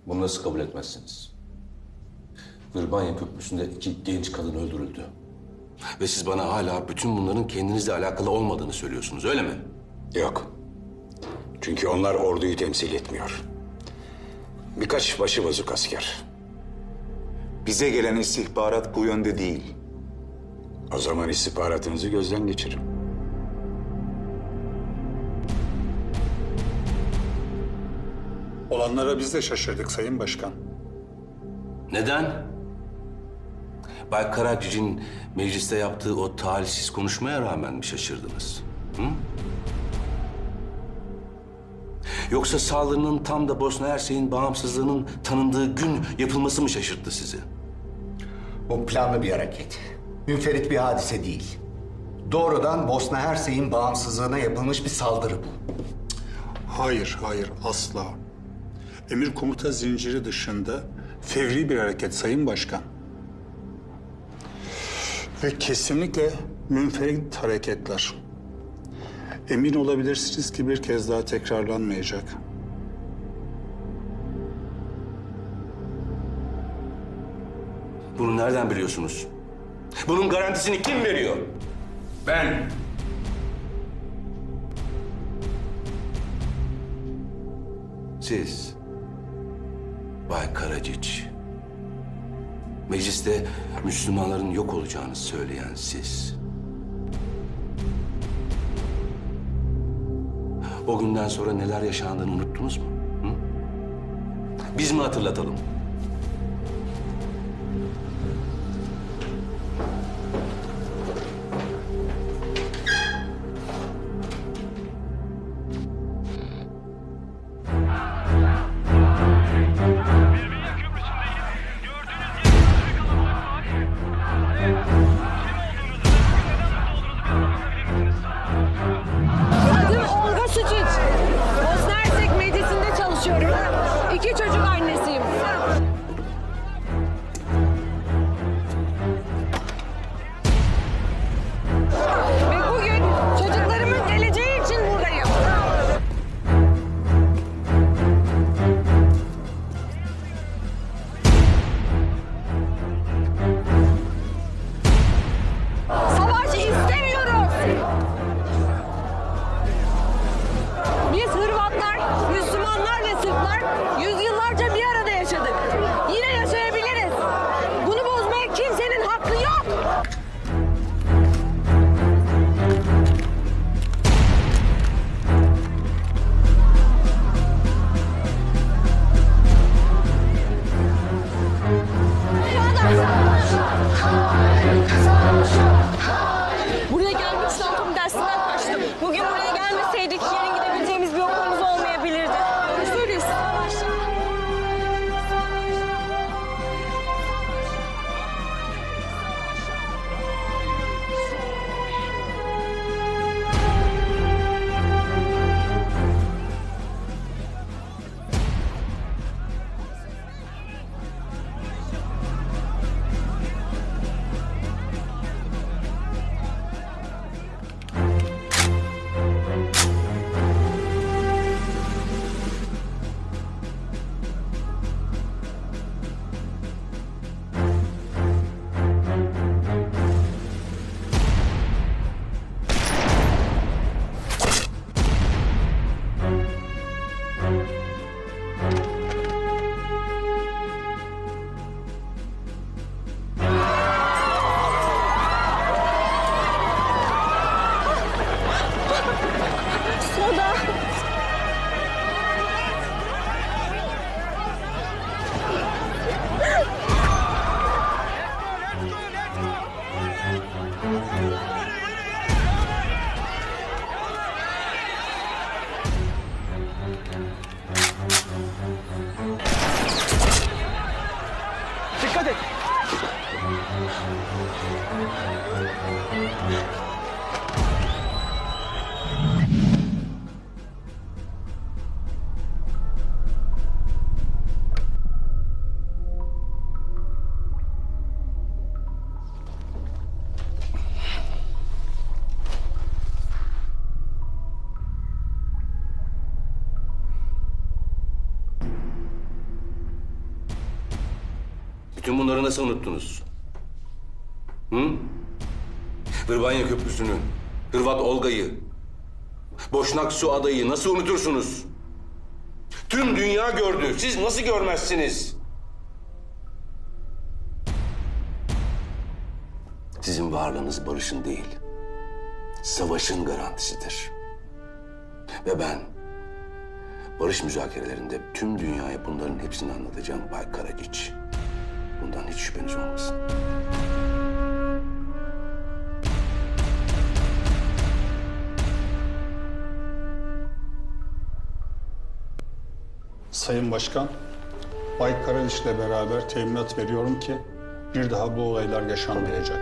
Bunu nasıl kabul etmezsiniz? Gırbanya Köprüsü'nde 2 genç kadın öldürüldü. Ve siz bana hala bütün bunların kendinizle alakalı olmadığını söylüyorsunuz, öyle mi? Yok. Çünkü onlar orduyu temsil etmiyor. Birkaç başıbozuk asker. Bize gelen istihbarat bu yönde değil. O zaman istihbaratınızı gözden geçirin. Olanlara biz de şaşırdık Sayın Başkan. Neden? Bay Karacic'in mecliste yaptığı o talihsiz konuşmaya rağmen mi şaşırdınız? Hı? Yoksa saldırının tam da Bosna Hersek'in bağımsızlığının tanındığı gün yapılması mı şaşırttı sizi? Bu planlı bir hareket. Münferit bir hadise değil. Doğrudan Bosna Hersek'in bağımsızlığına yapılmış bir saldırı bu. Hayır, asla. Emir komuta zinciri dışında fevri bir hareket Sayın Başkan. Ve kesinlikle münferit hareketler. Emin olabilirsiniz ki bir kez daha tekrarlanmayacak. Bunu nereden biliyorsunuz? Bunun garantisini kim veriyor? Ben. Siz, Bay Karacic. Mecliste Müslümanların yok olacağını söyleyen siz. O günden sonra neler yaşandığını unuttunuz mu? Hı? Biz mi hatırlatalım? Adım Olga Suçic. Bosna Hersek Meclisi'nde çalışıyorum. 2 çocuk annesiyim. Ve bugün çocuklarımın geleceği için buradayım. Savaş istemiyoruz. Biz Hırvatlar, Müslümanlar ve Sırplar yüzyıllarca bir arada yaşadık. Yine yaşayabiliriz. Bunu bozmaya kimsenin hakkı yok. Buraya gelmek için anatomi dersinden kaçtım. Bugün buraya gelmeseydik yarın gidebileceğimiz bir okulumuz olmayabilirdi. Görüşürüz. Soda. Dikkat et. Bütün bunları nasıl unuttunuz? Hı? Vrbanya Köprüsü'nü, Hırvat Olga'yı, Boşnak Su Adayı nasıl unutursunuz? Tüm dünya gördü. Siz nasıl görmezsiniz? Sizin varlığınız barışın değil, savaşın garantisidir. Ve ben barış müzakerelerinde tüm dünyaya bunların hepsini anlatacağım Bay Karagiç. Bundan hiç şüpheniz olmasın. Sayın Başkan, Bay Karaliç'le beraber teminat veriyorum ki bir daha bu olaylar yaşanmayacak.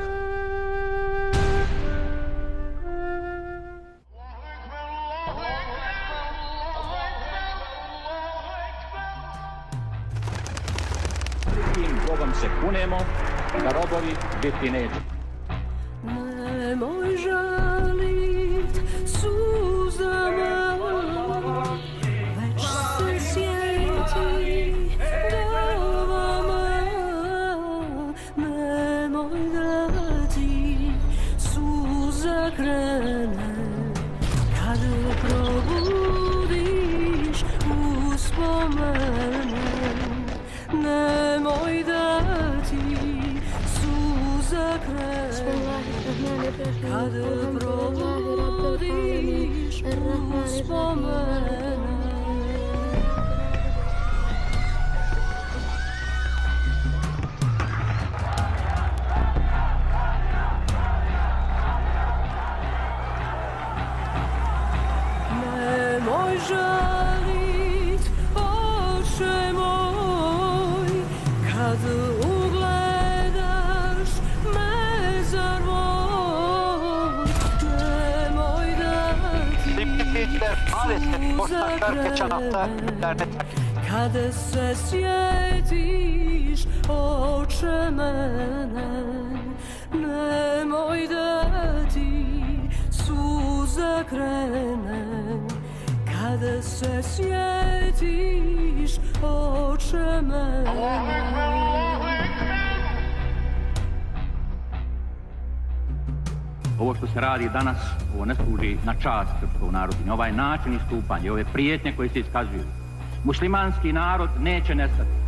Tim Bogom se kunemo da robovi biti neće. Nemoj žalit suzama, već se sjeti davama. Nemoj da ti suza krene, kad probudiš uspomene. Nemoj da ti suza krene, kad probudiš uspomene. Nemoj žalit, oče moj, kad ugledaš mezar moj. Nemoj da ti suza krene, kad se sjetiš oče mene. Nemoj da ti suza krene, kad se sjetiš oče mene. Ovo što se radi danas, ovo ne služi na čast srpskog naroda. Ni ovaj način istupanja, ove prijetnje koje se iskazuju. Muslimanski narod neće nestati.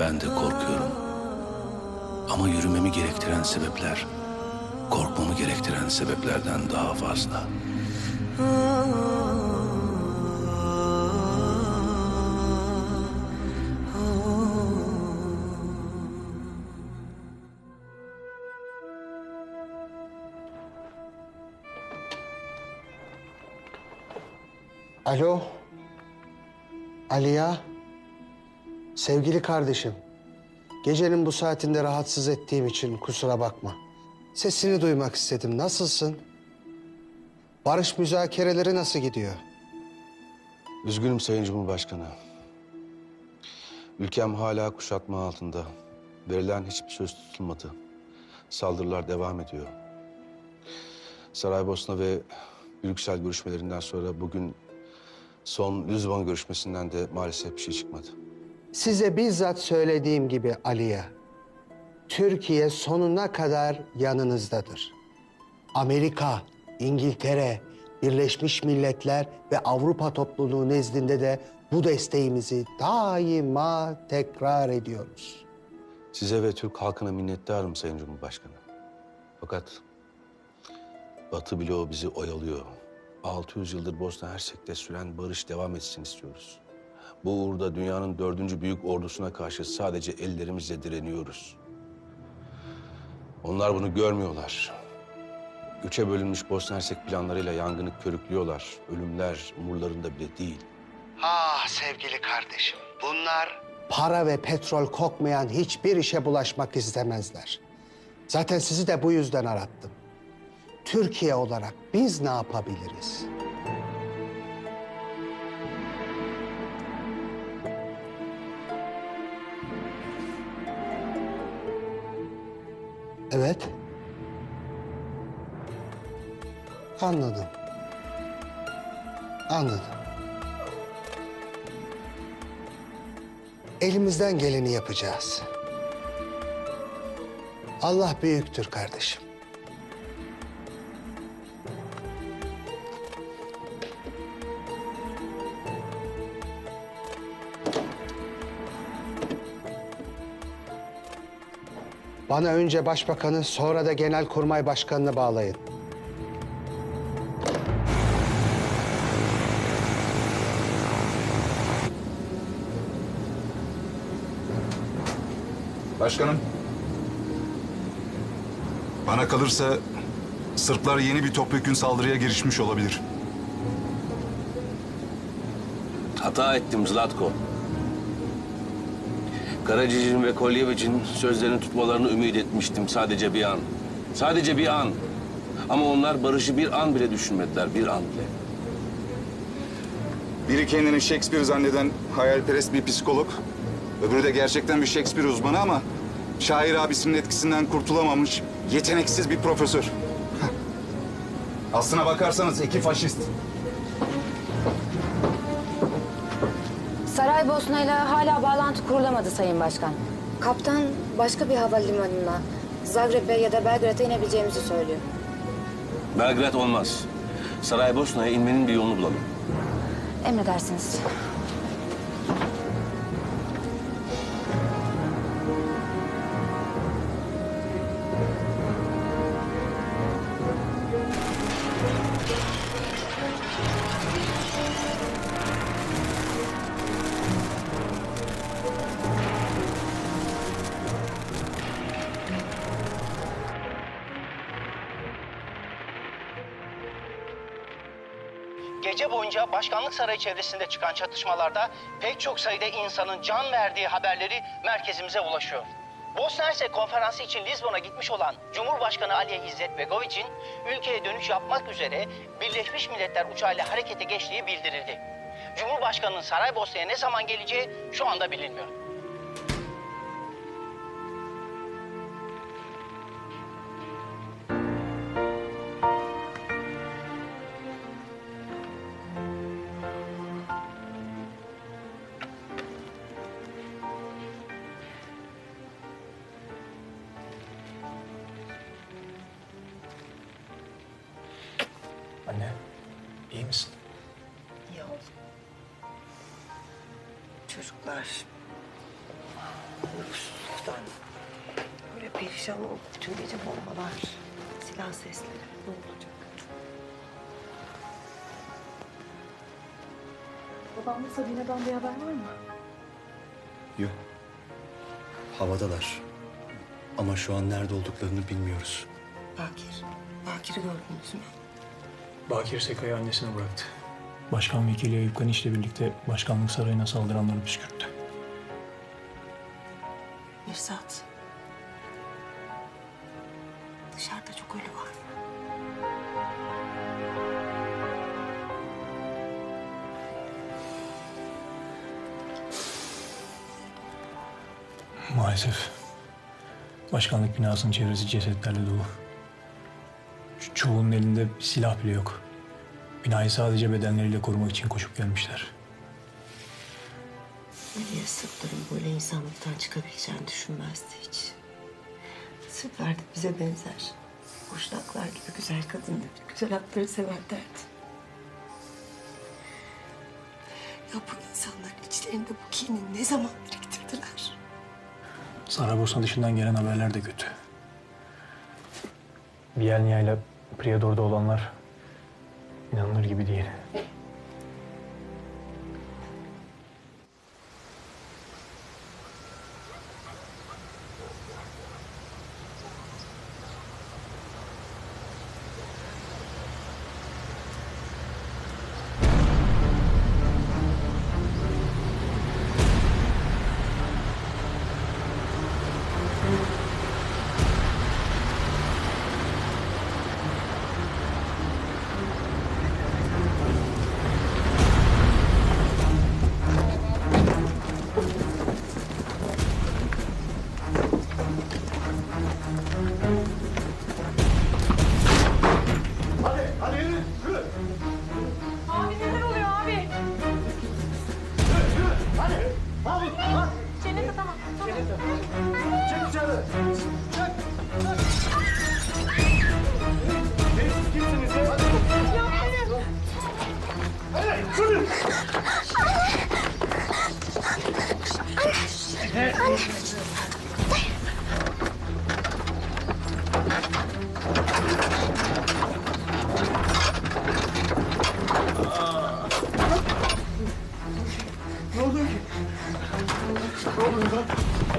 Ben de korkuyorum. Ama yürümemi gerektiren sebepler, korkmamı gerektiren sebeplerden daha fazla. Alo. Aliya. Sevgili kardeşim. Gecenin bu saatinde rahatsız ettiğim için kusura bakma. Sesini duymak istedim. Nasılsın? Barış müzakereleri nasıl gidiyor? Üzgünüm Sayın Cumhurbaşkanı. Ülkem hala kuşatma altında. Verilen hiçbir söz tutulmadı. Saldırılar devam ediyor. Saraybosna ve Brüksel görüşmelerinden sonra bugün son Lüzban görüşmesinden de maalesef bir şey çıkmadı. Size bizzat söylediğim gibi Aliya. Türkiye sonuna kadar yanınızdadır. Amerika, İngiltere, Birleşmiş Milletler ve Avrupa topluluğu nezdinde de bu desteğimizi daima tekrar ediyoruz. Size ve Türk halkına minnettarım Sayın Cumhurbaşkanı. Fakat Batı bloğu bizi oyalıyor. 600 yıldır Bosna Hersek'te süren barış devam etsin istiyoruz. Bu uğurda dünyanın 4. büyük ordusuna karşı sadece ellerimizle direniyoruz. Onlar bunu görmüyorlar. 3'e bölünmüş Bosna Hersek planlarıyla yangını körüklüyorlar. Ölümler umurlarında bile değil. Ah sevgili kardeşim, bunlar para ve petrol kokmayan hiçbir işe bulaşmak istemezler. Zaten sizi de bu yüzden arattım. Türkiye olarak biz ne yapabiliriz? Evet. Anladım. Anladım. Elimizden geleni yapacağız. Allah büyüktür kardeşim. Bana önce başbakanı, sonra da genelkurmay başkanını bağlayın. Başkanım. Bana kalırsa Sırplar yeni bir topyekün saldırıya girişmiş olabilir. Hata ettim Zlatko. Karacic'in ve Kolyeviç'in sözlerini tutmalarını ümit etmiştim sadece bir an. Sadece bir an. Ama onlar barışı bir an bile düşünmediler, bir an bile. Biri kendini Shakespeare zanneden hayalperest bir psikolog. Öbürü de gerçekten bir Shakespeare uzmanı ama şair abisinin etkisinden kurtulamamış yeteneksiz bir profesör. Aslına bakarsanız iki faşist. Saraybosna'yla hala bağlantı kurulamadı Sayın Başkan. Kaptan başka bir havalimanına, Zagreb'e ya da Belgrad'a inebileceğimizi söylüyor. Belgrad olmaz. Saraybosna'ya inmenin bir yolunu bulalım. Emredersiniz. Gece boyunca Başkanlık Sarayı çevresinde çıkan çatışmalarda pek çok sayıda insanın can verdiği haberleri merkezimize ulaşıyor. Bosna Hersek konferansı için Lizbon'a gitmiş olan Cumhurbaşkanı Alija İzzet Begoviç'in ülkeye dönüş yapmak üzere Birleşmiş Milletler uçağıyla harekete geçtiği bildirildi. Cumhurbaşkanının Saraybosna'ya ne zaman geleceği şu anda bilinmiyor. Anne, iyi misin? İyi oğlum. Çocuklar Sultan. Böyle perişan oldu. Bütün gece bombalar, silah sesleri. Ne olacak? Babamla Sabine'den bir haber var mı? Yok. Havadalar. Ama şu an nerede olduklarını bilmiyoruz. Bakir'i gördünüz mü? Bakir Sekay'ı annesine bıraktı. Başkan Vekili Eyüp Kaniç'le birlikte başkanlık sarayına saldıranları püskürttü. Mirsat. Dışarıda çok ölü var. Maalesef. Başkanlık binasının çevresi cesetlerle dolu. Çoğunun elinde silah bile yok. Binayı sadece bedenleriyle korumak için koşup gelmişler. Aliye Sırpların böyle insanlıktan çıkabileceğini düşünmezdi hiç. Sırplar da bize benzer. Boşnaklar gibi güzel kadındı. Güzel atları severlerdi. Ya bu insanların içlerinde bu kini ne zaman biriktirdiler? Saraybosna dışından gelen haberler de kötü. Bielnia ile Prijedor'da olanlar inanılır gibi değil. Abi neler oluyor abi? Cennete tamam. Çık dışarı. Çık. Kimsiniz ya? Hadi. Hadi. Ne oluyor ki? Ne oluyor lan?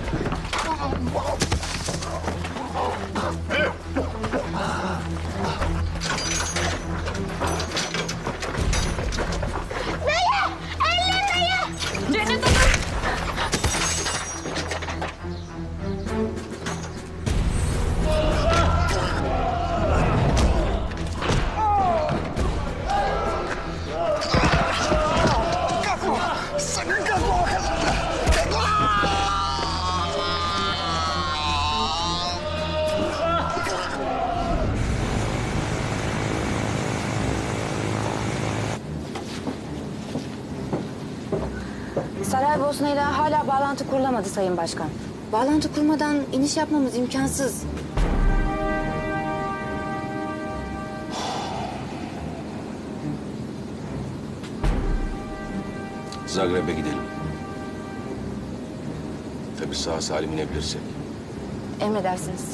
Dayı! Eller dayı! Cennet Hanım! Sakın kalkma bakalım. Saraybosna ile hala bağlantı kurulamadı Sayın Başkan. Bağlantı kurmadan iniş yapmamız imkansız. Zagreb'e gidelim. Tabii sağ salim inebilirsek. Emredersiniz.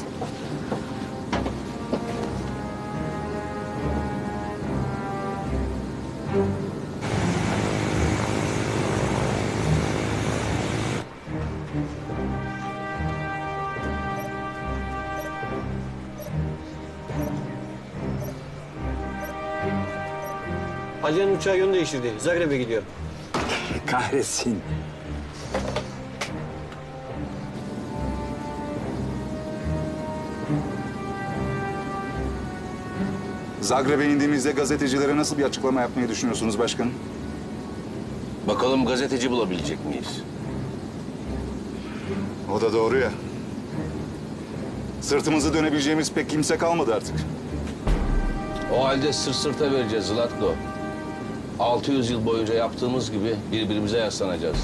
Aliye'nin uçağı yön değiştirdi. Zagreb'e gidiyor. Kahretsin. Zagreb'e indiğimizde gazetecilere nasıl bir açıklama yapmayı düşünüyorsunuz başkanım? Bakalım gazeteci bulabilecek miyiz? O da doğru ya. Sırtımızı dönebileceğimiz pek kimse kalmadı artık. O halde sırt sırta vereceğiz Zlatko. 600 yıl boyunca yaptığımız gibi birbirimize yaslanacağız.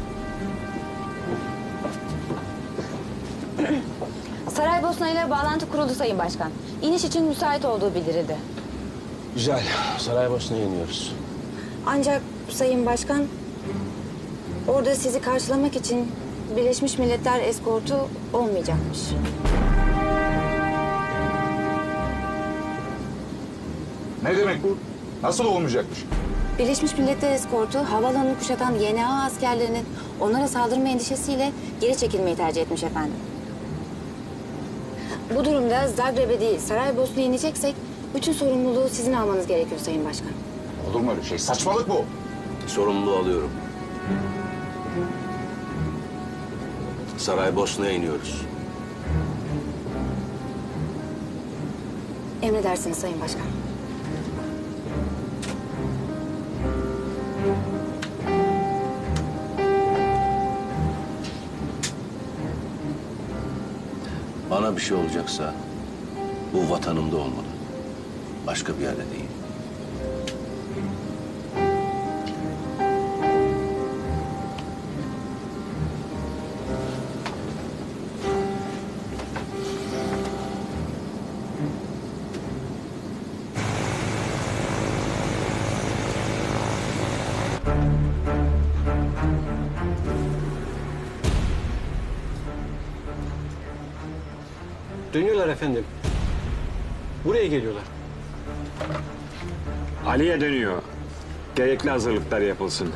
Saraybosna ile bağlantı kuruldu Sayın Başkan. İniş için müsait olduğu bildirildi. Güzel. Saraybosna'ya iniyoruz. Ancak Sayın Başkan, orada sizi karşılamak için Birleşmiş Milletler eskortu olmayacakmış. Ne demek bu? Nasıl olmayacakmış? Birleşmiş Milletler eskortu havaalanını kuşatan YNA askerlerinin onlara saldırma endişesiyle geri çekilmeyi tercih etmiş efendim. Bu durumda Zagreb'e değil Saraybosna'ya ineceksek bütün sorumluluğu sizin almanız gerekiyor Sayın Başkan. Olur mu öyle şey? Saçmalık bu. Sorumluluğu alıyorum. Saraybosna'ya iniyoruz. Emredersiniz Sayın Başkan. Bana bir şey olacaksa bu vatanımda olmalı. Başka bir yerde değil. Dönüyorlar efendim. Buraya geliyorlar. Ali'ye dönüyor. Gerekli hazırlıklar yapılsın.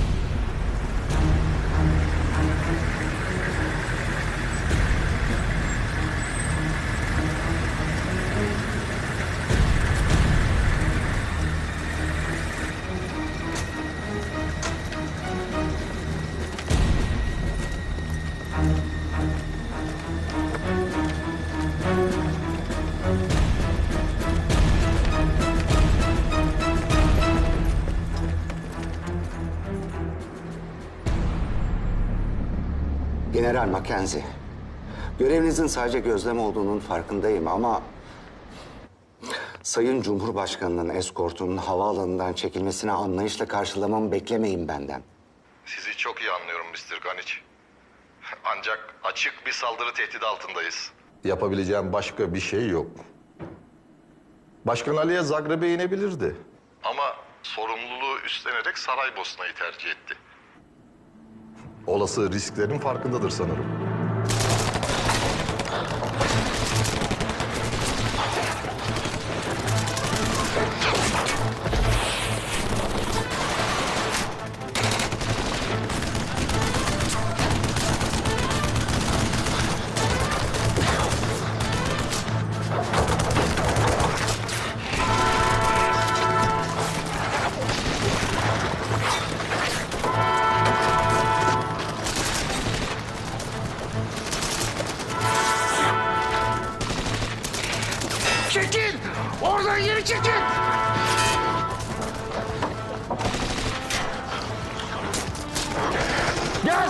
General Mackenzie, görevinizin sadece gözlem olduğunun farkındayım ama... Sayın Cumhurbaşkanı'nın eskortunun havaalanından çekilmesine anlayışla karşılamamı beklemeyin benden. Sizi çok iyi anlıyorum Mr. Ganic. Ancak açık bir saldırı tehdidi altındayız. Yapabileceğim başka bir şey yok. Başkan Aliye Zagreb'e inebilirdi. Ama sorumluluğu üstlenerek Saraybosna'yı tercih etti. Olası risklerin farkındadır sanırım. Çekil! Oradan geri çekil! Gel!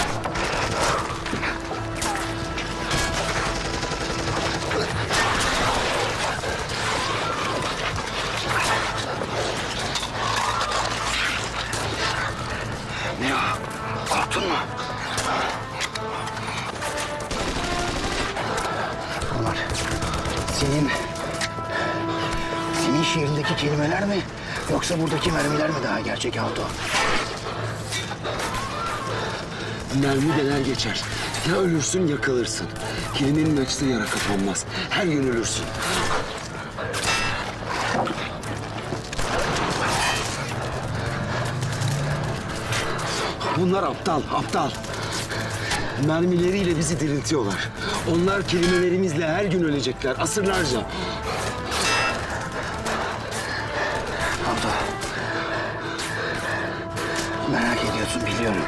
Ne o? Korktun mu? Bunlar senin şiirindeki kelimeler mi? Yoksa buradaki mermiler mi daha gerçek Alto? Mermi dener geçer. Ya ölürsün ya kalırsın. Kelimenin açtığı yara kapanmaz. Her gün ölürsün. Bunlar aptal, aptal. Mermileriyle bizi diriltiyorlar. Onlar kelimelerimizle her gün ölecekler, asırlarca. Alto. Merak ediyorsun biliyorum.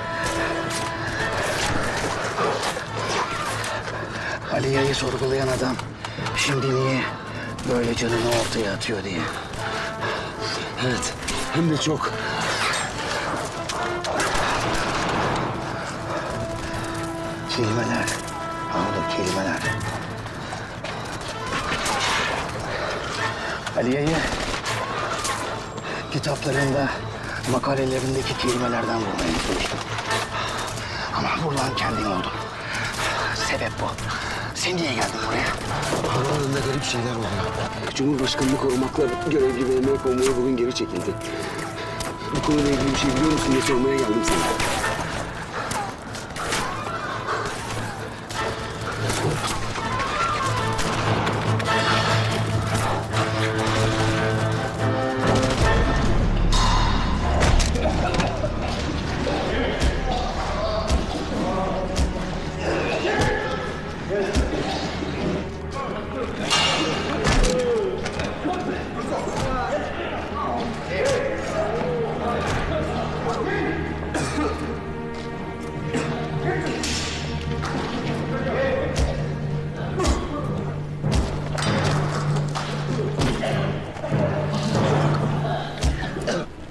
Aliya'yı sorgulayan adam şimdi niye böyle canını ortaya atıyor diye. Evet, hem de çok. Kelimeler. Alto, kelimeler. Aliye'yi kitaplarında, makalelerindeki kelimelerden bulmaya çalıştım. Ama buradan kendin oldun. Sebep bu. Sen niye geldin buraya? Havaalanında garip şeyler oluyor. Cumhurbaşkanını korumakla görevli memur konvoyu bugün geri çekildi. Bu konuyla ilgili bir şey biliyor musun diye sormaya geldim sana.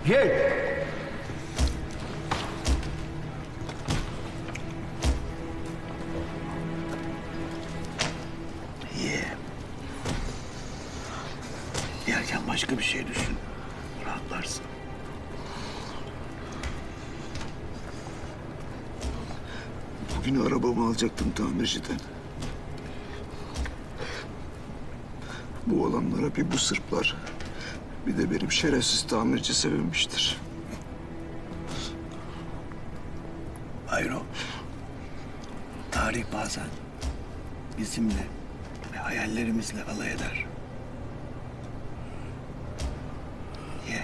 Gel. Ye. Yerken başka bir şey düşün. Rahatlarsın. Bugün arabamı alacaktım tamirciden. Bu olanlara bir bu Sırplar, bir de benim şerefsiz tamirci sevinmiştir. Hayro. Tarih bazen bizimle ve hayallerimizle alay eder. Ye.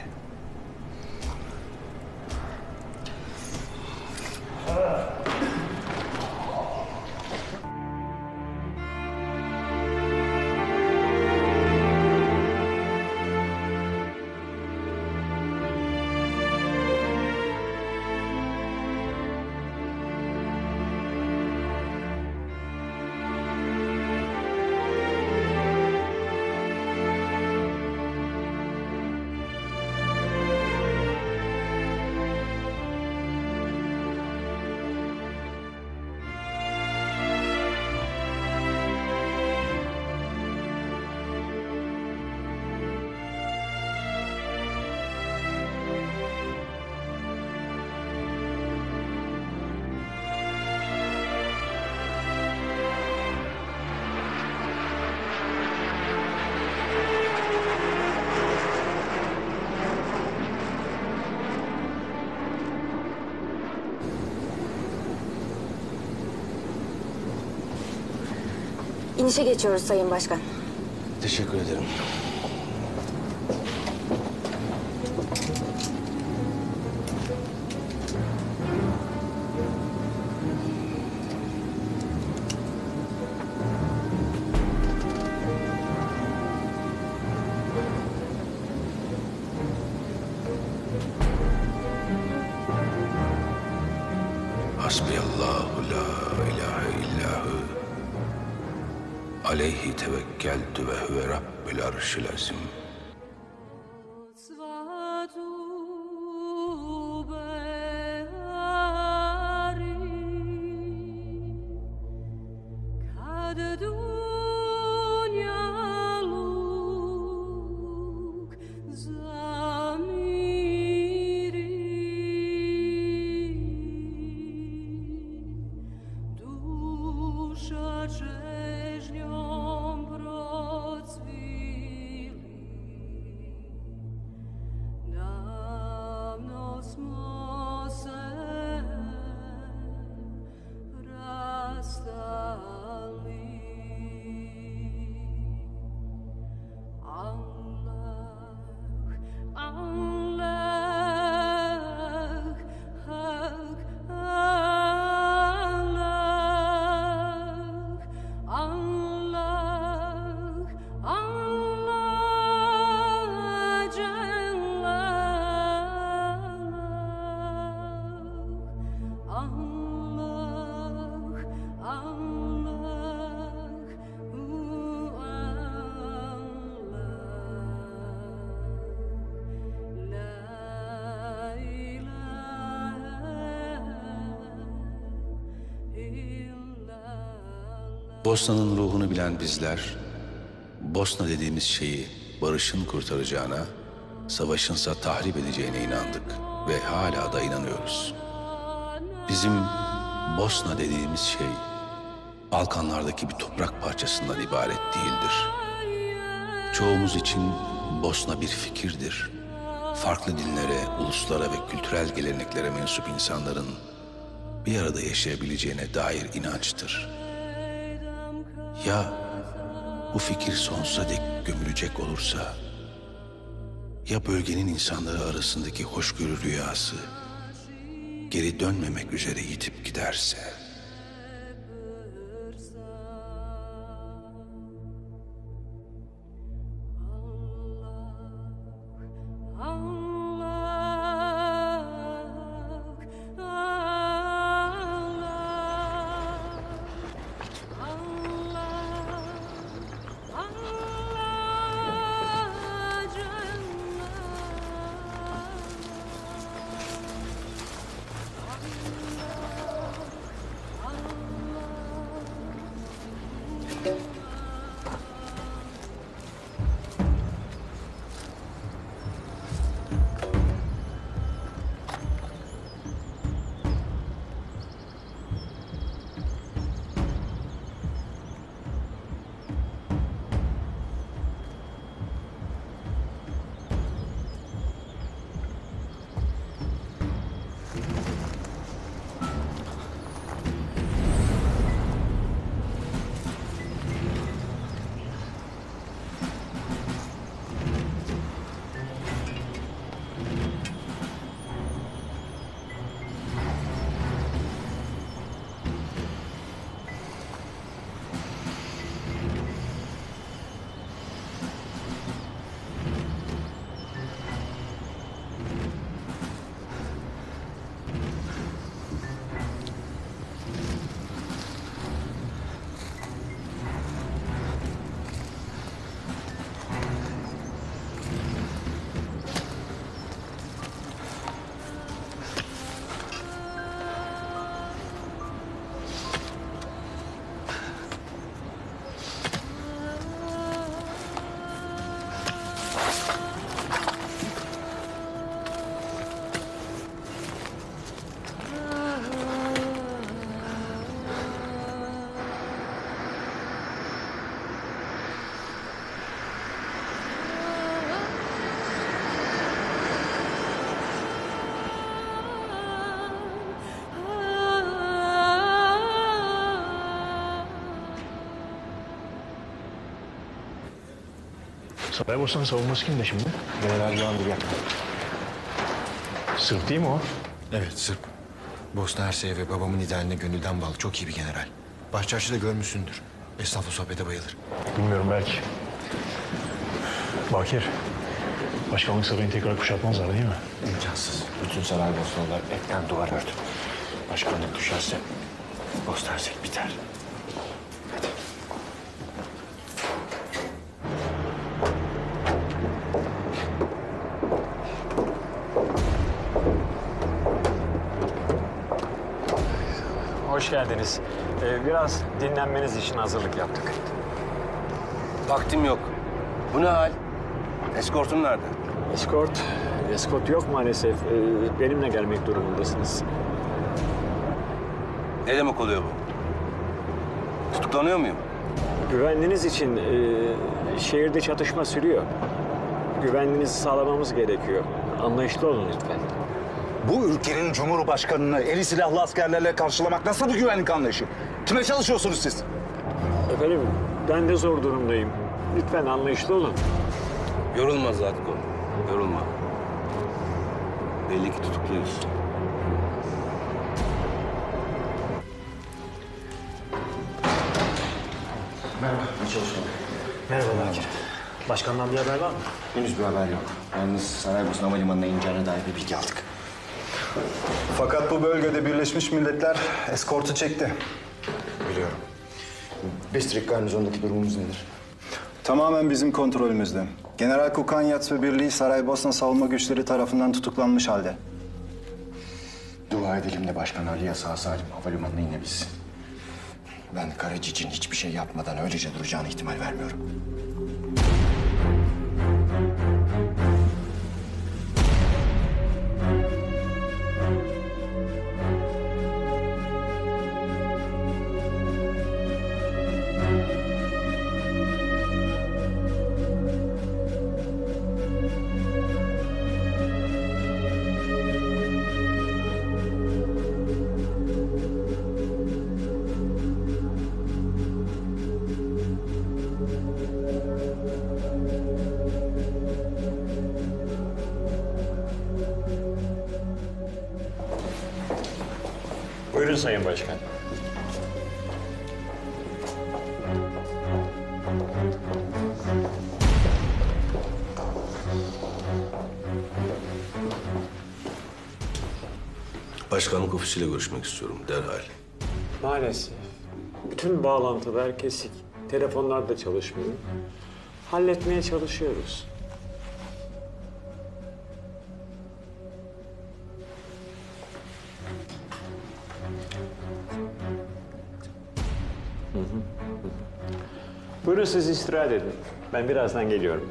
İnişe geçiyoruz Sayın Başkan. Teşekkür ederim. Hasbiyallahu la ilahe illahu aleyhi tevekkeltü ve huve rabbil arşil azim. Bosna'nın ruhunu bilen bizler, Bosna dediğimiz şeyi barışın kurtaracağına, savaşınsa tahrip edeceğine inandık ve hala da inanıyoruz. Bizim Bosna dediğimiz şey, Balkanlardaki bir toprak parçasından ibaret değildir. Çoğumuz için Bosna bir fikirdir. Farklı dinlere, uluslara ve kültürel geleneklere mensup insanların bir arada yaşayabileceğine dair inançtır. Ya bu fikir sonsuza dek gömülecek olursa, ya bölgenin insanları arasındaki hoşgörü rüyası geri dönmemek üzere yitip giderse? Saraybosna'nın savunması kimde şimdi? General Doğan Düryak. Sırp değil mi o? Evet, Sırp. Bosna Hersek'e ve babamın idealine gönülden bağlı. Çok iyi bir general. Başçarşıda görmüşsündür. Esnafla sohbete bayılır. Bilmiyorum belki. Bakir, başkanlık sarayını tekrar kuşatmazlar değil mi? İmkansız. Bütün Saraybosnalılar etten duvar ördü. Başkanlık düşerse Bosna Hersek biter. Hadi. Hoş geldiniz. Biraz dinlenmeniz için hazırlık yaptık. Vaktim yok. Bu ne hal? Eskortun nerede? Eskort yok maalesef. Benimle gelmek durumundasınız. Ne demek oluyor bu? Tutuklanıyor muyum? Güvenliğiniz için şehirde çatışma sürüyor. Güvenliğinizi sağlamamız gerekiyor. Anlayışlı olun lütfen. Bu ülkenin cumhurbaşkanını eli silahlı askerlerle karşılamak nasıl bir güvenlik anlayışı? Kime çalışıyorsunuz siz? Efendim, ben de zor durumdayım. Lütfen anlayışlı olun. Yorulma Zlatko. Yorulma. Belli ki tutukluyuz. Merhaba, iyi çalışmalar. Merhaba Bakir. Başkandan bir haber var mı? Henüz bir haber yok. Yalnız Saraybosna Havalimanı'na ineceğine dair bir bilgi aldık. Fakat bu bölgede Birleşmiş Milletler eskortu çekti. Biliyorum. Bestrik garnizondaki durumumuz nedir? Tamamen bizim kontrolümüzde. General Kukanyats ve birliği Saraybosna savunma güçleri tarafından tutuklanmış halde. Dua edelim de Başkan Aliye sağ salim havalimanına inebilsin. Ben Karacic'in hiçbir şey yapmadan öylece duracağına ihtimal vermiyorum. Buyurun Sayın Başkan. Başkanlık ofisiyle görüşmek istiyorum derhal. Maalesef. Bütün bağlantılar kesik. Telefonlar da çalışmıyor. Halletmeye çalışıyoruz. Buyurun siz istirahat edin. Ben birazdan geliyorum.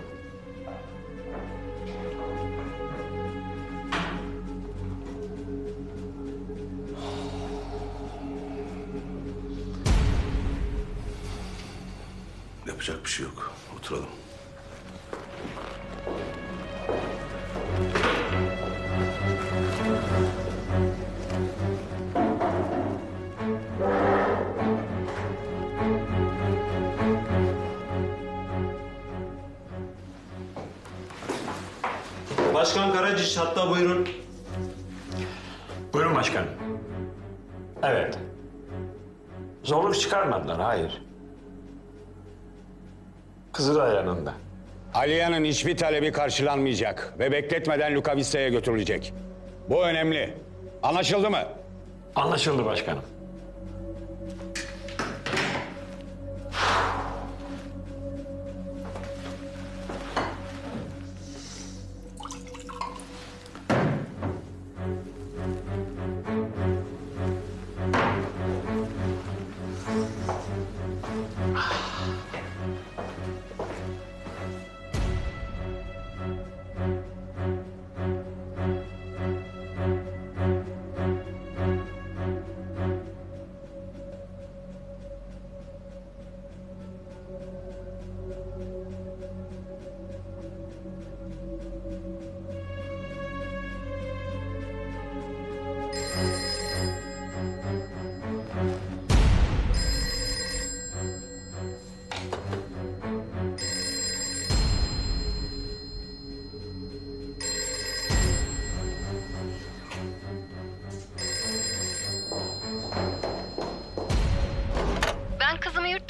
Yapacak bir şey yok. Oturalım. Başkan Karaciç hatta buyurun. Buyurun başkanım. Evet. Zorluk çıkarmadılar, hayır. Kızılay yanında. Aliya'nın hiçbir talebi karşılanmayacak ve bekletmeden Lukavica'ya götürülecek. Bu önemli. Anlaşıldı mı? Anlaşıldı başkanım.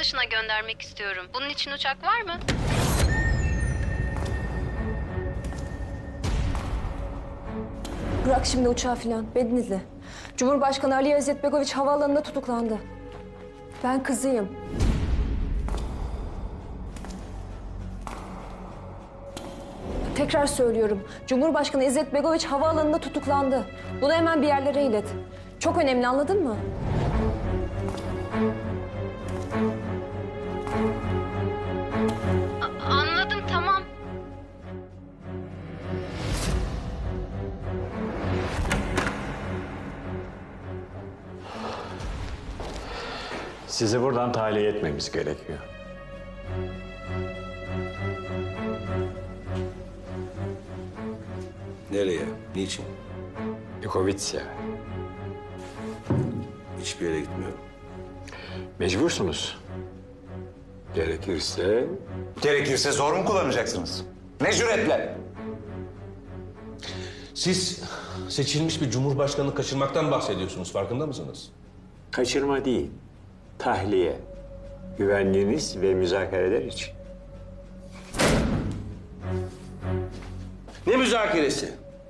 dışına göndermek istiyorum. Bunun için uçak var mı? Bırak şimdi uçağı filan. Beni dinle. Cumhurbaşkanı Ali İzzet Begoviç havaalanında tutuklandı. Ben kızıyım. Tekrar söylüyorum. Cumhurbaşkanı İzzet Begoviç havaalanında tutuklandı. Bunu hemen bir yerlere ilet. Çok önemli, anladın mı? Anladım, tamam. Sizi buradan tahliye etmemiz gerekiyor. Nereye? Niçin? Lukovitsa. Hiçbir yere gitmiyorum. Mecbursunuz. Gerekirse... Gerekirse zor mu kullanacaksınız? Ne cüretle? Siz seçilmiş bir cumhurbaşkanını kaçırmaktan bahsediyorsunuz. Farkında mısınız? Kaçırma değil, tahliye. Güvenliğiniz ve müzakereler için. Ne müzakeresi?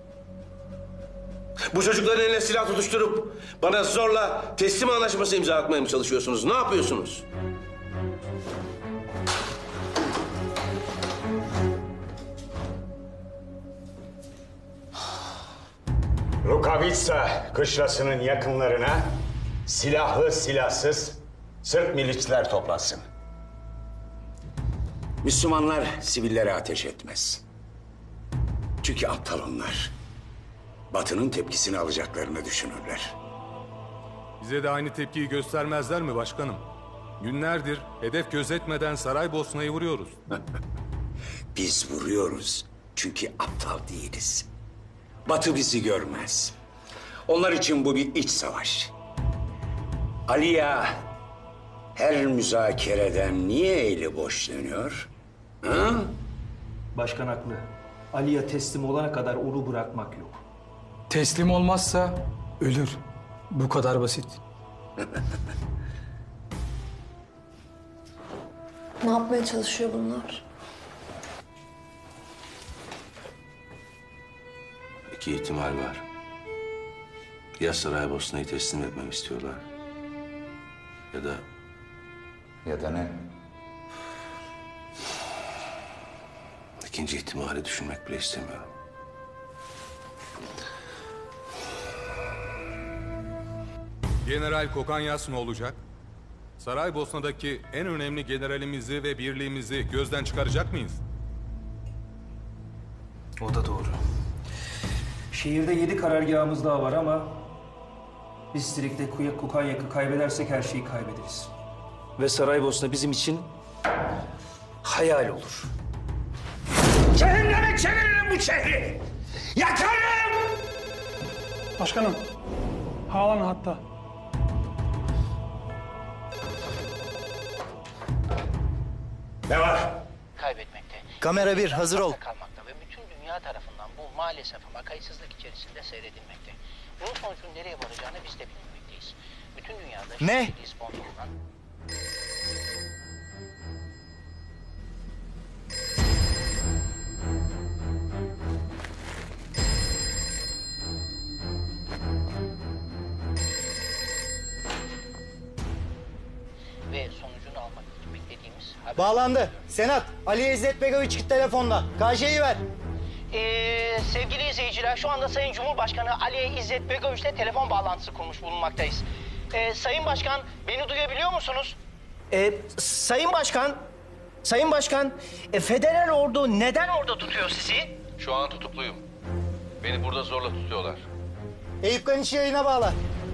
Bu çocukların eline silah tutuşturup bana zorla teslim anlaşması imza atmaya mı çalışıyorsunuz? Ne yapıyorsunuz? Lukavitsa kışlasının yakınlarına silahlı silahsız Sırp milisler toplasın. Müslümanlar sivillere ateş etmez. Çünkü aptal onlar. Batı'nın tepkisini alacaklarını düşünürler. Bize de aynı tepkiyi göstermezler mi başkanım? Günlerdir hedef gözetmeden Saraybosna'yı vuruyoruz. Biz vuruyoruz çünkü aptal değiliz. Batı bizi görmez. Onlar için bu bir iç savaş. Aliya her müzakereden niye eli boş dönüyor? Ha? Başkan haklı. Ali'ye teslim olana kadar onu bırakmak yok. Teslim olmazsa ölür. Bu kadar basit. Ne yapmaya çalışıyor bunlar? İki ihtimal var. Ya Saraybosna'yı teslim etmemi istiyorlar. Ya da ne? İkinci ihtimali düşünmek bile istemiyorum. General Kokanyas ne olacak? Saraybosna'daki en önemli generalimizi ve birliğimizi gözden çıkaracak mıyız? O da doğru. Şehirde 7 karargahımız daha var ama... biz Strik'te Kokanyak'ı kaybedersek her şeyi kaybederiz. Ve Saraybosna bizim için hayal olur. Cehenneme çeviririm bu şehri! Yakarım! Başkanım, havalan hatta. Ne var? Kaybetmekte. Kamera 1, hazır ol. Kalmakta ve bütün dünya tarafından bu maalesef ama kayıtsızlık içerisinde seyredilmekte. Bunun sonucunun nereye varacağını biz de bilmemekteyiz. Bütün dünyada... Ne? Lisbon'da olan... ve sonucunu almak için beklediğimiz haber... Bağlandı. Senat, Ali İzzet Begoviç telefonda. KJ'yi ver. Sevgili izleyiciler, şu anda Sayın Cumhurbaşkanı Ali İzzet Begoviç'le telefon bağlantısı kurmuş bulunmaktayız. Sayın Başkan, beni duyabiliyor musunuz? Sayın Başkan, Federal Ordu neden orada tutuyor sizi? Şu an tutukluyum. Beni burada zorla tutuyorlar. Eyüp Kaniç'i yayına bağla.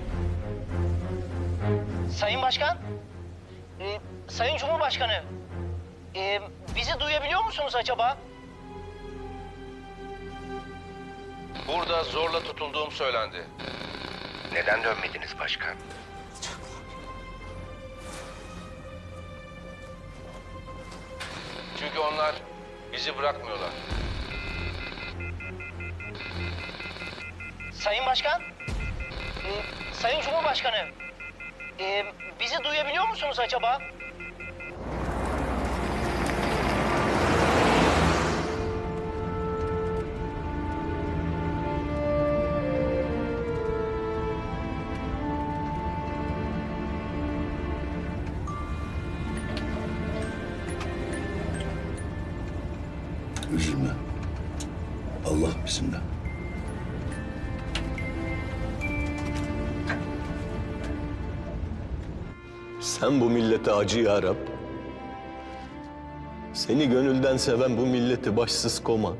Sayın Başkan, Sayın Cumhurbaşkanı, bizi duyabiliyor musunuz acaba? Burada zorla tutulduğum söylendi. Neden dönmediniz başkan? Çünkü onlar bizi bırakmıyorlar. Sayın Başkan, Sayın Cumhurbaşkanı, bizi duyabiliyor musunuz acaba? karşısında. Sen bu millete acı ya Rab. Seni gönülden seven bu milleti başsız koma.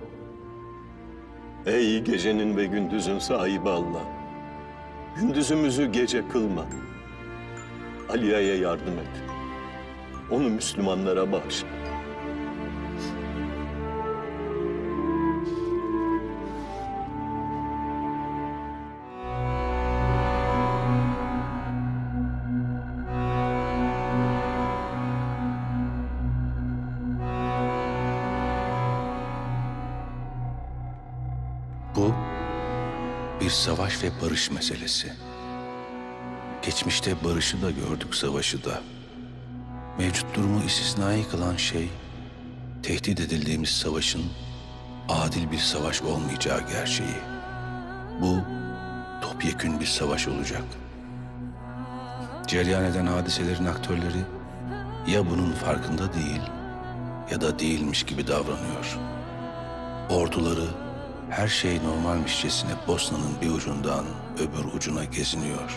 Ey gecenin ve gündüzün sahibi Allah. Gündüzümüzü gece kılma. Aliye'ye yardım et. Onu Müslümanlara bağışla. Bu bir savaş ve barış meselesi. Geçmişte barışı da gördük, savaşı da. Mevcut durumu istisnai kılan şey, tehdit edildiğimiz savaşın adil bir savaş olmayacağı gerçeği. Bu topyekün bir savaş olacak. Cereyan eden hadiselerin aktörleri ya bunun farkında değil ya da değilmiş gibi davranıyor. Orduları her şey normalmişçesine Bosna'nın bir ucundan öbür ucuna geziniyor.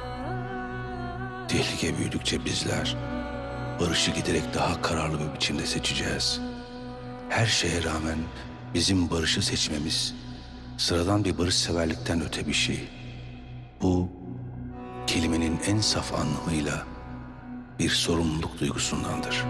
Tehlike büyüdükçe bizler barışı giderek daha kararlı bir biçimde seçeceğiz. Her şeye rağmen bizim barışı seçmemiz sıradan bir barışseverlikten öte bir şey. Bu kelimenin en saf anlamıyla bir sorumluluk duygusundandır.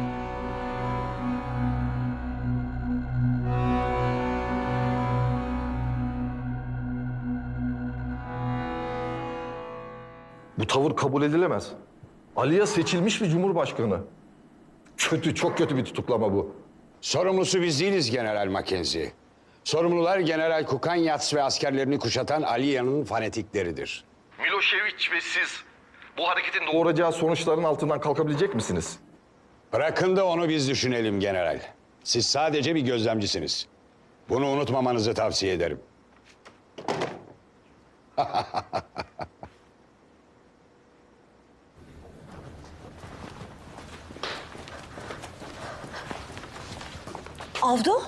Bu tavır kabul edilemez. Aliye seçilmiş bir cumhurbaşkanı. Kötü, çok kötü bir tutuklama bu. Sorumlusu biz değiliz General Mackenzie. Sorumlular General Kukanyats ve askerlerini kuşatan Aliya'nın fanatikleridir. Milošević ve siz bu hareketin doğuracağı sonuçların altından kalkabilecek misiniz? Bırakın da onu biz düşünelim general. Siz sadece bir gözlemcisiniz. Bunu unutmamanızı tavsiye ederim. Avdo?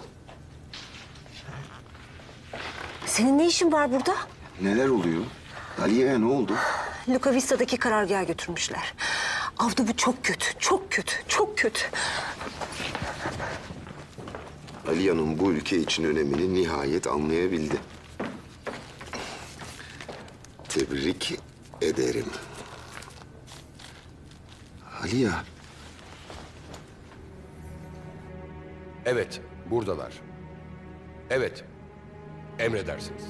Senin ne işin var burada? Neler oluyor? Aliye'ye ne oldu? Luka Vista'daki karargaha götürmüşler. Avdo bu çok kötü, çok kötü, çok kötü. Aliya'nın bu ülke için önemini nihayet anlayabildi. Tebrik ederim. Aliya. Evet, buradalar. Evet, emredersiniz.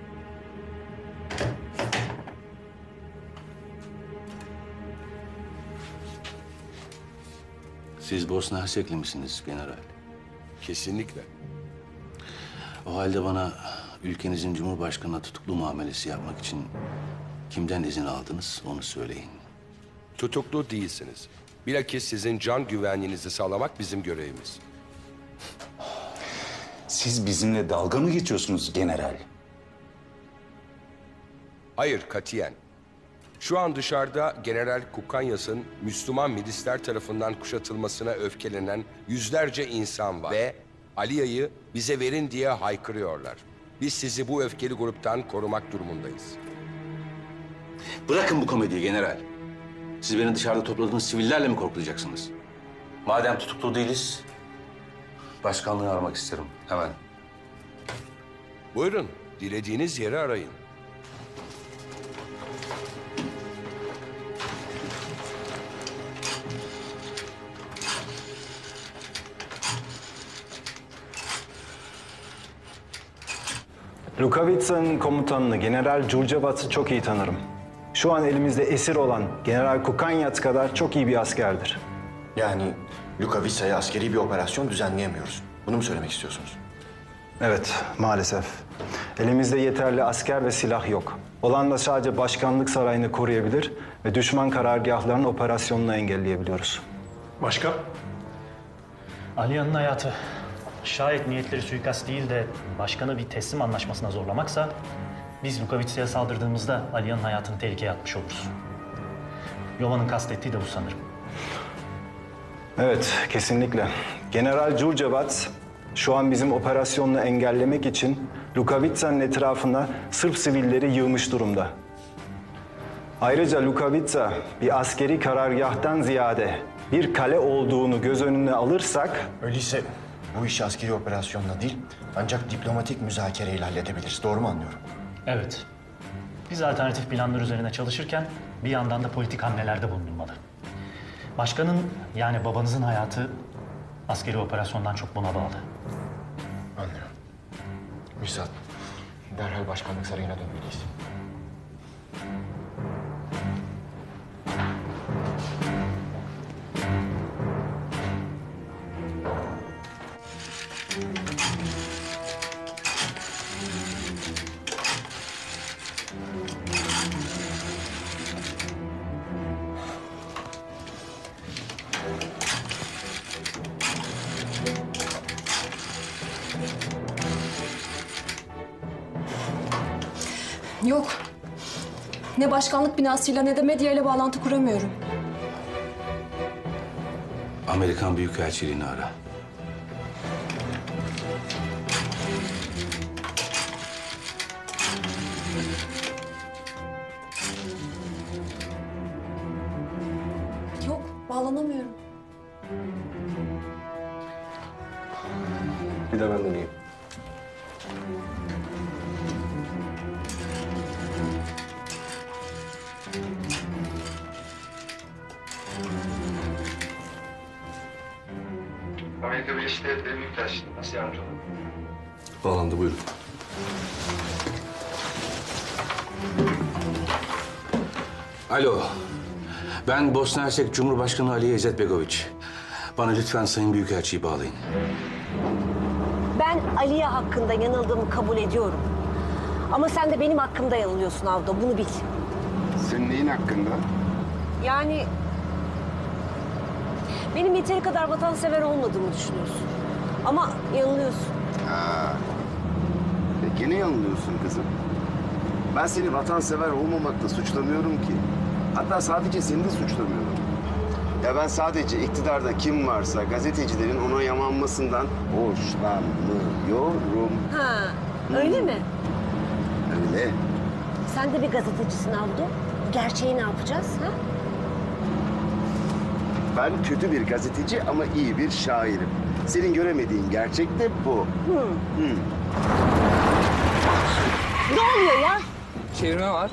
Siz Bosna Hersekli misiniz general? Kesinlikle. O halde bana ülkenizin cumhurbaşkanına tutuklu muamelesi yapmak için kimden izin aldınız onu söyleyin. Tutuklu değilsiniz. Bilakis sizin can güvenliğinizi sağlamak bizim görevimiz. Siz bizimle dalga mı geçiyorsunuz general? Hayır, katiyen. Şu an dışarıda General Kukanyas'ın Müslüman milisler tarafından kuşatılmasına öfkelenen yüzlerce insan var. Ve Aliya'yı bize verin diye haykırıyorlar. Biz sizi bu öfkeli gruptan korumak durumundayız. Bırakın bu komediyi general. Siz beni dışarıda topladığınız sivillerle mi korkutacaksınız? Madem tutuklu değiliz, başkanlığı aramak isterim hemen. Buyurun, dilediğiniz yeri arayın. Lukavica'nın komutanını General Đurđevać'ı çok iyi tanırım. Şu an elimizde esir olan General Kukanyats kadar çok iyi bir askerdir. Yani Lukavica'ya askeri bir operasyon düzenleyemiyoruz. Bunu mu söylemek istiyorsunuz? Evet, maalesef. Elimizde yeterli asker ve silah yok. Olan da sadece başkanlık sarayını koruyabilir ve düşman karargahlarının operasyonunu engelleyebiliyoruz. Başka? Aliya'nın hayatı. Şayet niyetleri suikast değil de başkanı bir teslim anlaşmasına zorlamaksa biz Lukavica'ya saldırdığımızda Aliya'nın hayatını tehlikeye atmış oluruz. Yova'nın kastettiği de bu sanırım. Evet, kesinlikle. General Đurđevać şu an bizim operasyonunu engellemek için Lukavitsa'nın etrafına Sırp sivilleri yığmış durumda. Ayrıca Lukavitsa bir askeri karargâhtan ziyade bir kale olduğunu göz önüne alırsak... Öyleyse bu işi askeri operasyonla değil, ancak diplomatik müzakereyle halledebiliriz. Doğru mu anlıyorum? Evet. Biz alternatif planlar üzerine çalışırken bir yandan da politik hamlelerde bulunulmalı. Başkanın yani babanızın hayatı askeri operasyondan çok buna bağlı. Anlıyorum. Müsaade. Derhal başkanlık sarayına dönmeliyiz. Yok. Ne başkanlık binasıyla ne de medya ile bağlantı kuramıyorum. Amerikan Büyükelçiliğini ara. Yok, bağlanamıyorum. Bir de ben deneyeyim. Amerika Birleşik Devletleri Büyükelçiliği nasıl yardımcı olur? Bağlandı, buyurun. Alo. Ben Bosna Hersek Cumhurbaşkanı Aliye İzzetbegoviç. Bana lütfen Sayın Büyükelçiyi bağlayın. Ben Aliye hakkında yanıldığımı kabul ediyorum. Ama sen de benim hakkımda yanılıyorsun Avdo, bunu bil. Senin neyin hakkında? Yani benim yeteri kadar vatansever olmadığımı düşünüyorsun. Ama yanılıyorsun. Ha. Gene yanılıyorsun kızım. Ben seni vatansever olmamakla suçlamıyorum ki. Hatta sadece seni de suçlamıyorum. Ya ben sadece iktidarda kim varsa gazetecilerin ona yamanmasından hoşlanmıyorum. Ha, öyle mi? Öyle. Sen de bir gazetecisin Avdo. Gerçeği ne yapacağız? Ha? Ben kötü bir gazeteci ama iyi bir şairim. Senin göremediğin gerçek de bu. Ne oluyor ya? Çevirme var.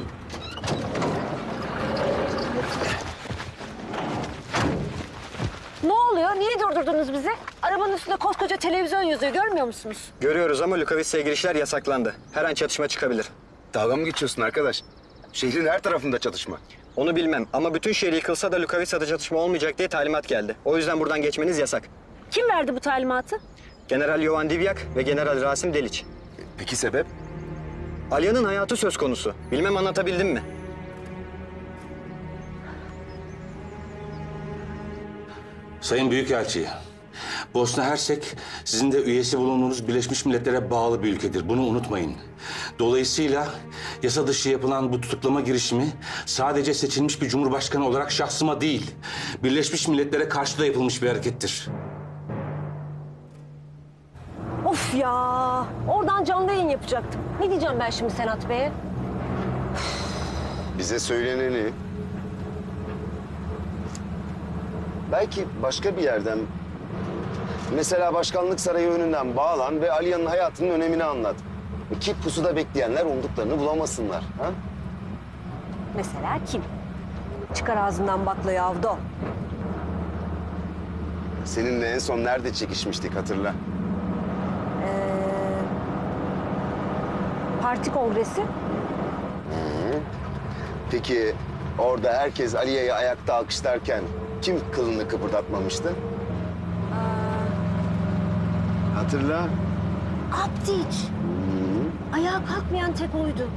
Ne oluyor? Niye durdurdunuz bizi? Arabanın üstünde koskoca televizyon yazıyor, görmüyor musunuz? Görüyoruz ama Lukavitsa'ya girişler yasaklandı. Her an çatışma çıkabilir. Dalga mı geçiyorsun arkadaş? Şehrin her tarafında çatışma. Onu bilmem ama bütün şehir yıkılsa da Lukavitsa'da çatışma olmayacak diye talimat geldi. O yüzden buradan geçmeniz yasak. Kim verdi bu talimatı? General Jovan Divyak ve General Rasim Deliç. Peki sebep? Alya'nın hayatı söz konusu. Bilmem anlatabildim mi? Sayın Büyükelçi, Bosna Hersek sizin de üyesi bulunduğunuz Birleşmiş Milletler'e bağlı bir ülkedir. Bunu unutmayın. Dolayısıyla yasa dışı yapılan bu tutuklama girişimi sadece seçilmiş bir cumhurbaşkanı olarak şahsıma değil, Birleşmiş Milletler'e karşı da yapılmış bir harekettir. Of ya! Oradan canlı yayın yapacaktım. Ne diyeceğim ben şimdi Senat Bey'e? Bize söyleneni... Belki başka bir yerden... Mesela Başkanlık Sarayı önünden bağlan ve Aliya'nın hayatının önemini anlat. Ki pusuda bekleyenler umduklarını bulamasınlar. Ha? Mesela kim? Çıkar ağzından baklayı Avdo. Seninle en son nerede çekişmiştik hatırla. Parti kongresi. Peki orada herkes Aliya'yı ayakta alkışlarken kim kılını kıpırdatmamıştı? Hatırla. Abdiç. Ayağa kalkmayan tek oydu.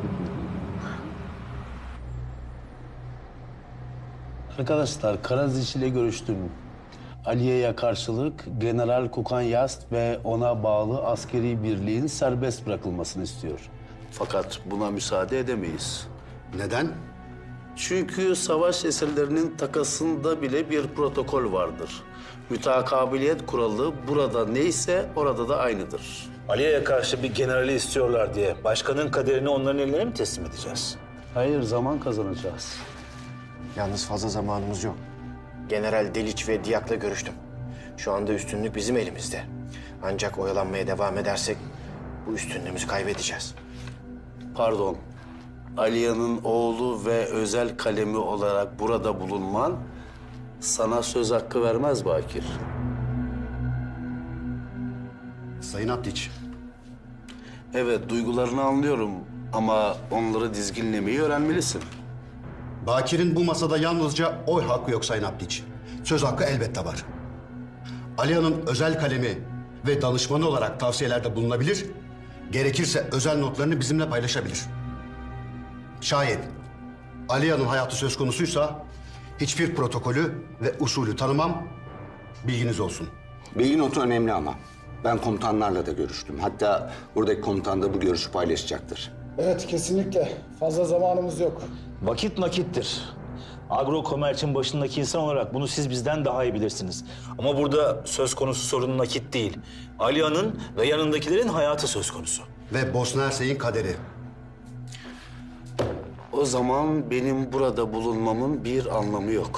Arkadaşlar Karadziç ile görüştüm. Aliye'ye karşılık General Kukanyast ve ona bağlı askeri birliğin serbest bırakılmasını istiyor. Fakat buna müsaade edemeyiz. Neden? Çünkü savaş esirlerinin takasında bile bir protokol vardır. Mütakabiliyet kuralı burada neyse orada da aynıdır. Aliye'ye karşı bir generali istiyorlar diye başkanın kaderini onların eline mi teslim edeceğiz? Hayır, zaman kazanacağız. Yalnız fazla zamanımız yok. General Deliç ve Diyak'la görüştüm. Şu anda üstünlük bizim elimizde. Ancak oyalanmaya devam edersek bu üstünlüğümüzü kaybedeceğiz. Pardon. Aliya'nın oğlu ve özel kalemi olarak burada bulunman sana söz hakkı vermez Bakir. Sayın Abdiç. Evet, duygularını anlıyorum ama onları dizginlemeyi öğrenmelisin. Bakir'in bu masada yalnızca oy hakkı yok Sayın Abdiç. Söz hakkı elbette var. Aliya'nın özel kalemi ve danışmanı olarak tavsiyelerde bulunabilir, gerekirse özel notlarını bizimle paylaşabilir. Şayet Aliya'nın hayatı söz konusuysa hiçbir protokolü ve usulü tanımam, bilginiz olsun. Bilgi notu önemli ama. Ben komutanlarla da görüştüm. Hatta buradaki komutan da bu görüşü paylaşacaktır. Evet, kesinlikle. Fazla zamanımız yok. Vakit nakittir. Agro Komerç'in başındaki insan olarak bunu siz bizden daha iyi bilirsiniz. Ama burada söz konusu sorun nakit değil. Aliya'nın ve yanındakilerin hayatı söz konusu. Ve Bosna Hersek'in kaderi. O zaman benim burada bulunmamın bir anlamı yok.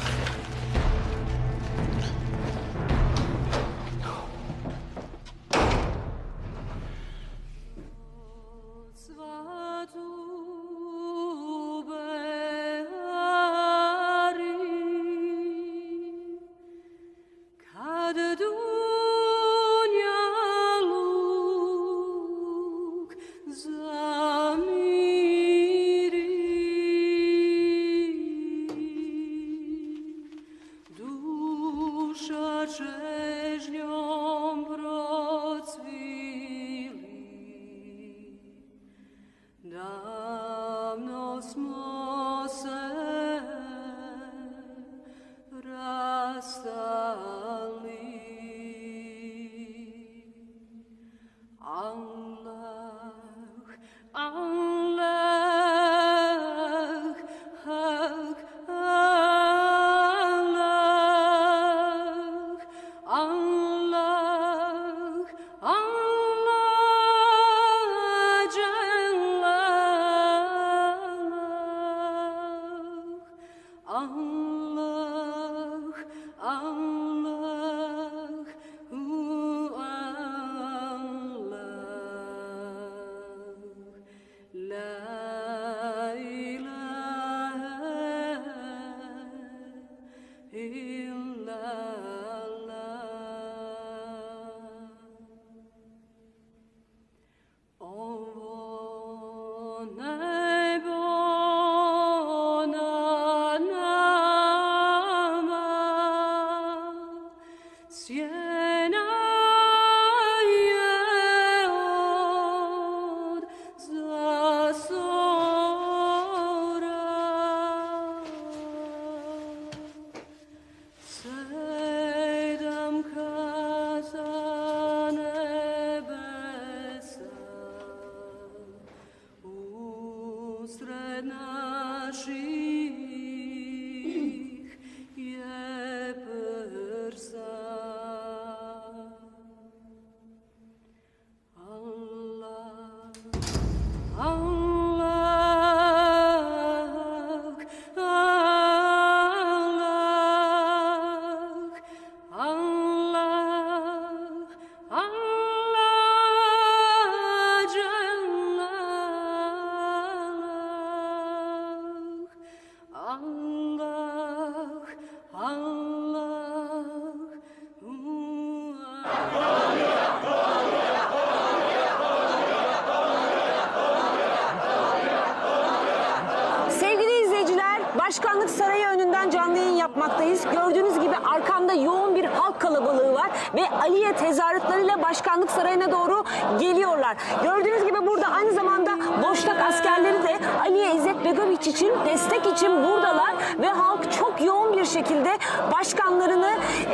Başkanlık Sarayı önünden canlı yayın yapmaktayız. Gördüğünüz gibi arkamda yoğun bir halk kalabalığı var ve Aliye tezahüratlarıyla Başkanlık Sarayı'na doğru geliyorlar. Gördüğünüz gibi burada aynı zamanda Boşnak askerleri de Aliye İzzet Begoviç için, destek için buradalar ve halk çok yoğun bir şekilde başkanlarını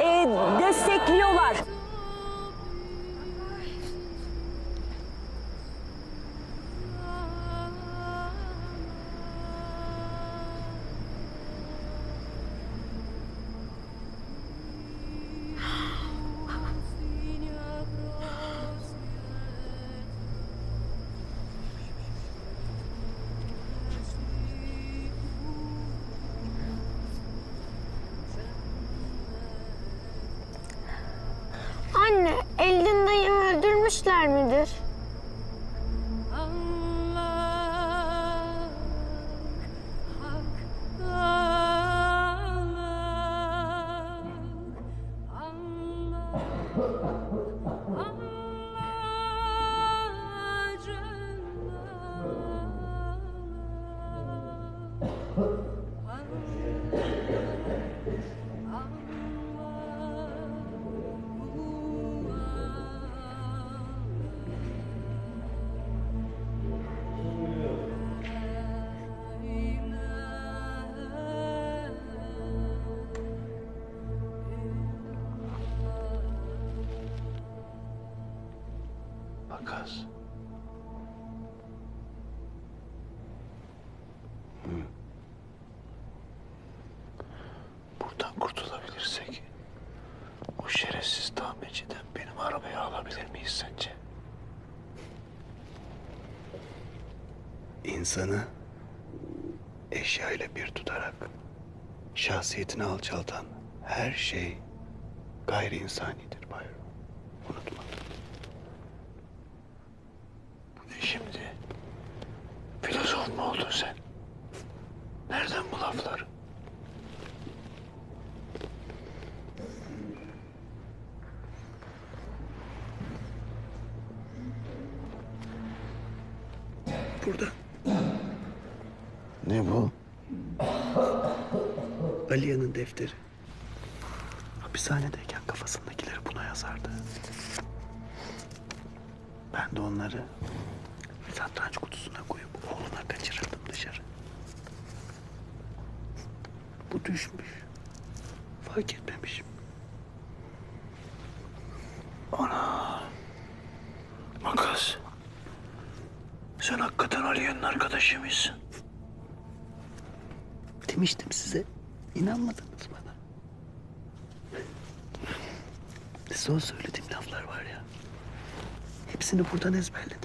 destekliyorlar. Makas. Buradan kurtulabilirsek o şerefsiz tamirciden benim arabayı alabilir miyiz sence? İnsanı eşyayla bir tutarak şahsiyetini alçaltan her şey gayri insanidir Bayram. Unutma. Bu ne şimdi? Filozof mu oldun sen? Nereden bu laflar? Burada. Ne bu? Aliya'nın defteri. Hapishanedeyken kafasındakileri buna yazardı. Ben de onları satranç kutusuna koyup oğluna kaçırırdım dışarı. Bu düşmüş. Fark etmemişim. Ana. Makas. Sen hakikaten Aliye'nin arkadaşı mısın? Demiştim size. İnanmadınız bana. Size o söylediğim laflar var ya. Hepsini buradan ezberledim.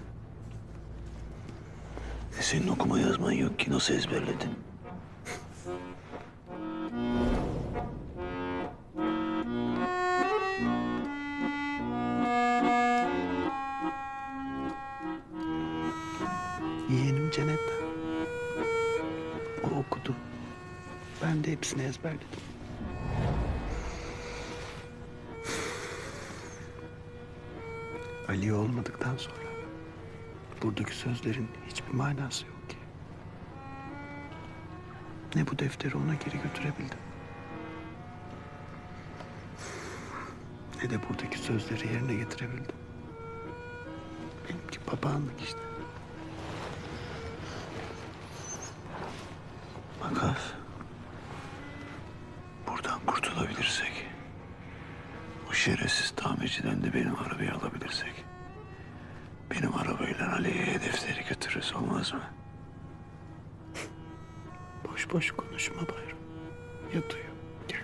Senin okuma yazman yok ki nasıl ezberledin? Yeğenim Cennet. O okudu. Ben de hepsini ezberledim. Ali olmadıktan sonra buradaki sözlerin hiçbir manası yok ki. Ne bu defteri ona geri götürebildim. Ne de buradaki sözleri yerine getirebildim. Benimki papağanlık işte. Makas. Buradan kurtulabilirsek, o şerefsiz tamirciden de benim arabayı alabilirsek, benim arabayla Aliye'ye defteri götürürüz, olmaz mı? Boş boş konuşma Bayram. Yat uyu. Gel.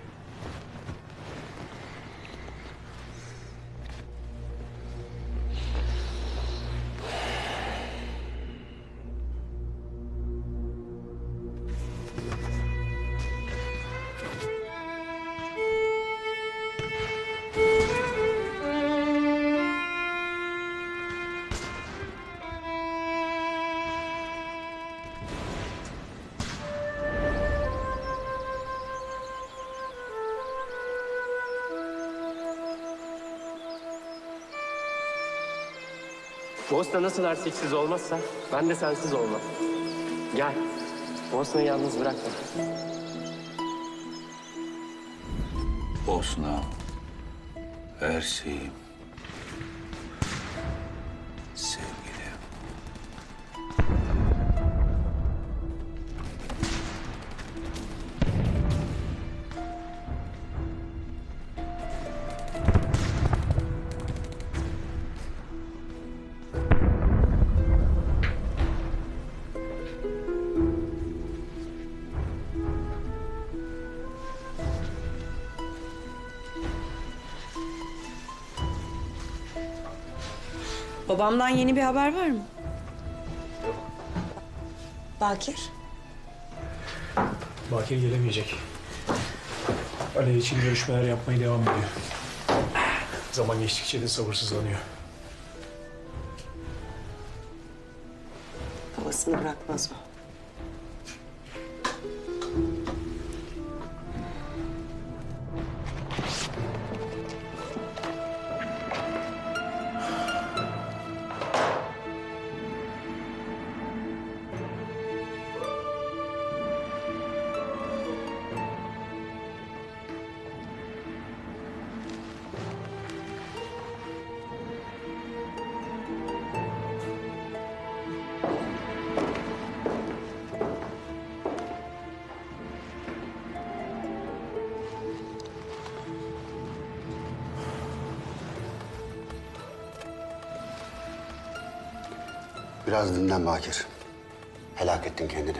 Bosna nasıl erkeksiz olmazsa ben de sensiz olmam. Gel. Bosna'yı yalnız bırakma. Bosna, her şeyim, sevgilim. Babamdan yeni bir haber var mı? Bakir? Bakir gelemeyecek. Ali için görüşmeler yapmaya devam ediyor. Zaman geçtikçe de sabırsızlanıyor. Babasını bırakmaz o. Biraz dinlen Bakir. Helak ettin kendini.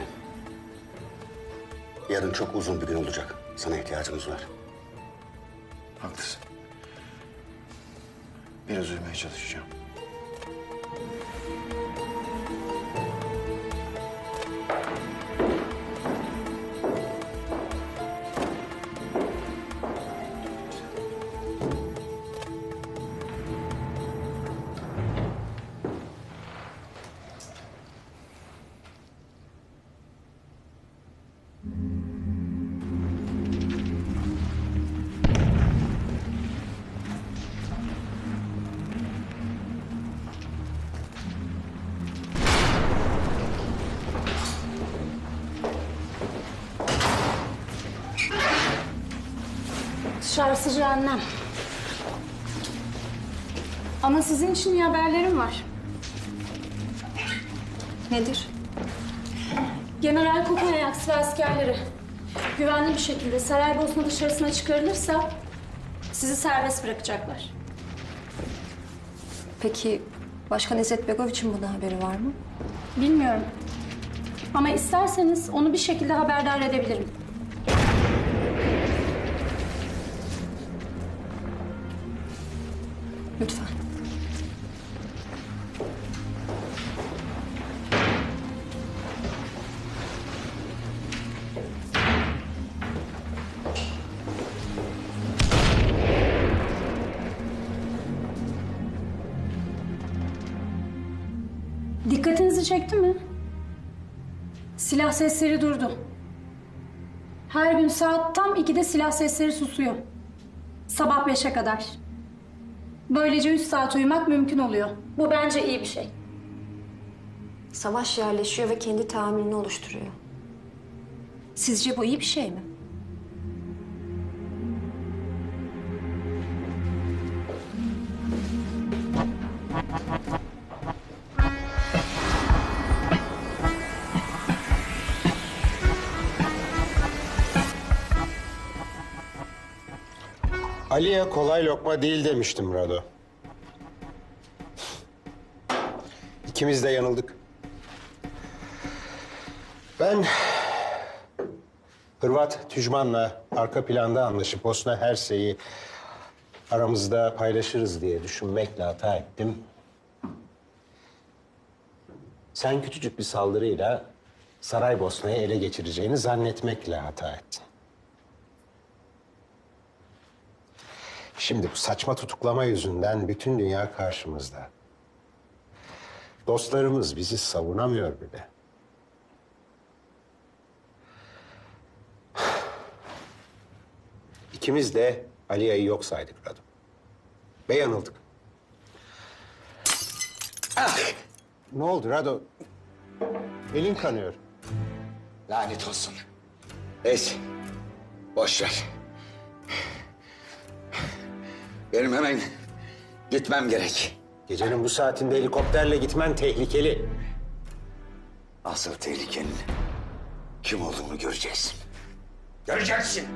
Yarın çok uzun bir gün olacak. Sana ihtiyacımız var. Haklısın. Biraz uyumaya çalışacağım. Dışarısı cehennem. Ama sizin için iyi haberlerim var. Nedir? General Kukunyaks ve askerleri güvenli bir şekilde Saraybosna dışarısına çıkarılırsa sizi serbest bırakacaklar. Peki Başkan İzzet Begoviç'in bundan haberi var mı? Bilmiyorum. Ama isterseniz onu bir şekilde haberdar edebilirim. Lütfen. Dikkatinizi çekti mi? Silah sesleri durdu. Her gün saat tam 2'de silah sesleri susuyor. Sabah 5'e kadar. Böylece 3 saat uyumak mümkün oluyor. Bu bence iyi bir şey. Savaş yerleşiyor ve kendi tahammülünü oluşturuyor. Sizce bu iyi bir şey mi? Aliye kolay lokma değil demiştim Rado. İkimiz de yanıldık. Ben Hırvat Tücman'la arka planda anlaşıp Bosna Hersey'i aramızda paylaşırız diye düşünmekle hata ettim. Sen küçücük bir saldırıyla Saraybosna'yı ele geçireceğini zannetmekle hata ettin. Şimdi bu saçma tutuklama yüzünden bütün dünya karşımızda. Dostlarımız bizi savunamıyor bile. İkimiz de Aliya'yı yok saydık Rado. Ve yanıldık. Ah! Ne oldu Rado? Elin kanıyor. Lanet olsun. Neyse. Boş ver. Benim hemen gitmem gerek. Gecenin bu saatinde helikopterle gitmen tehlikeli. Asıl tehlikenin kim olduğunu göreceksin. Göreceksin.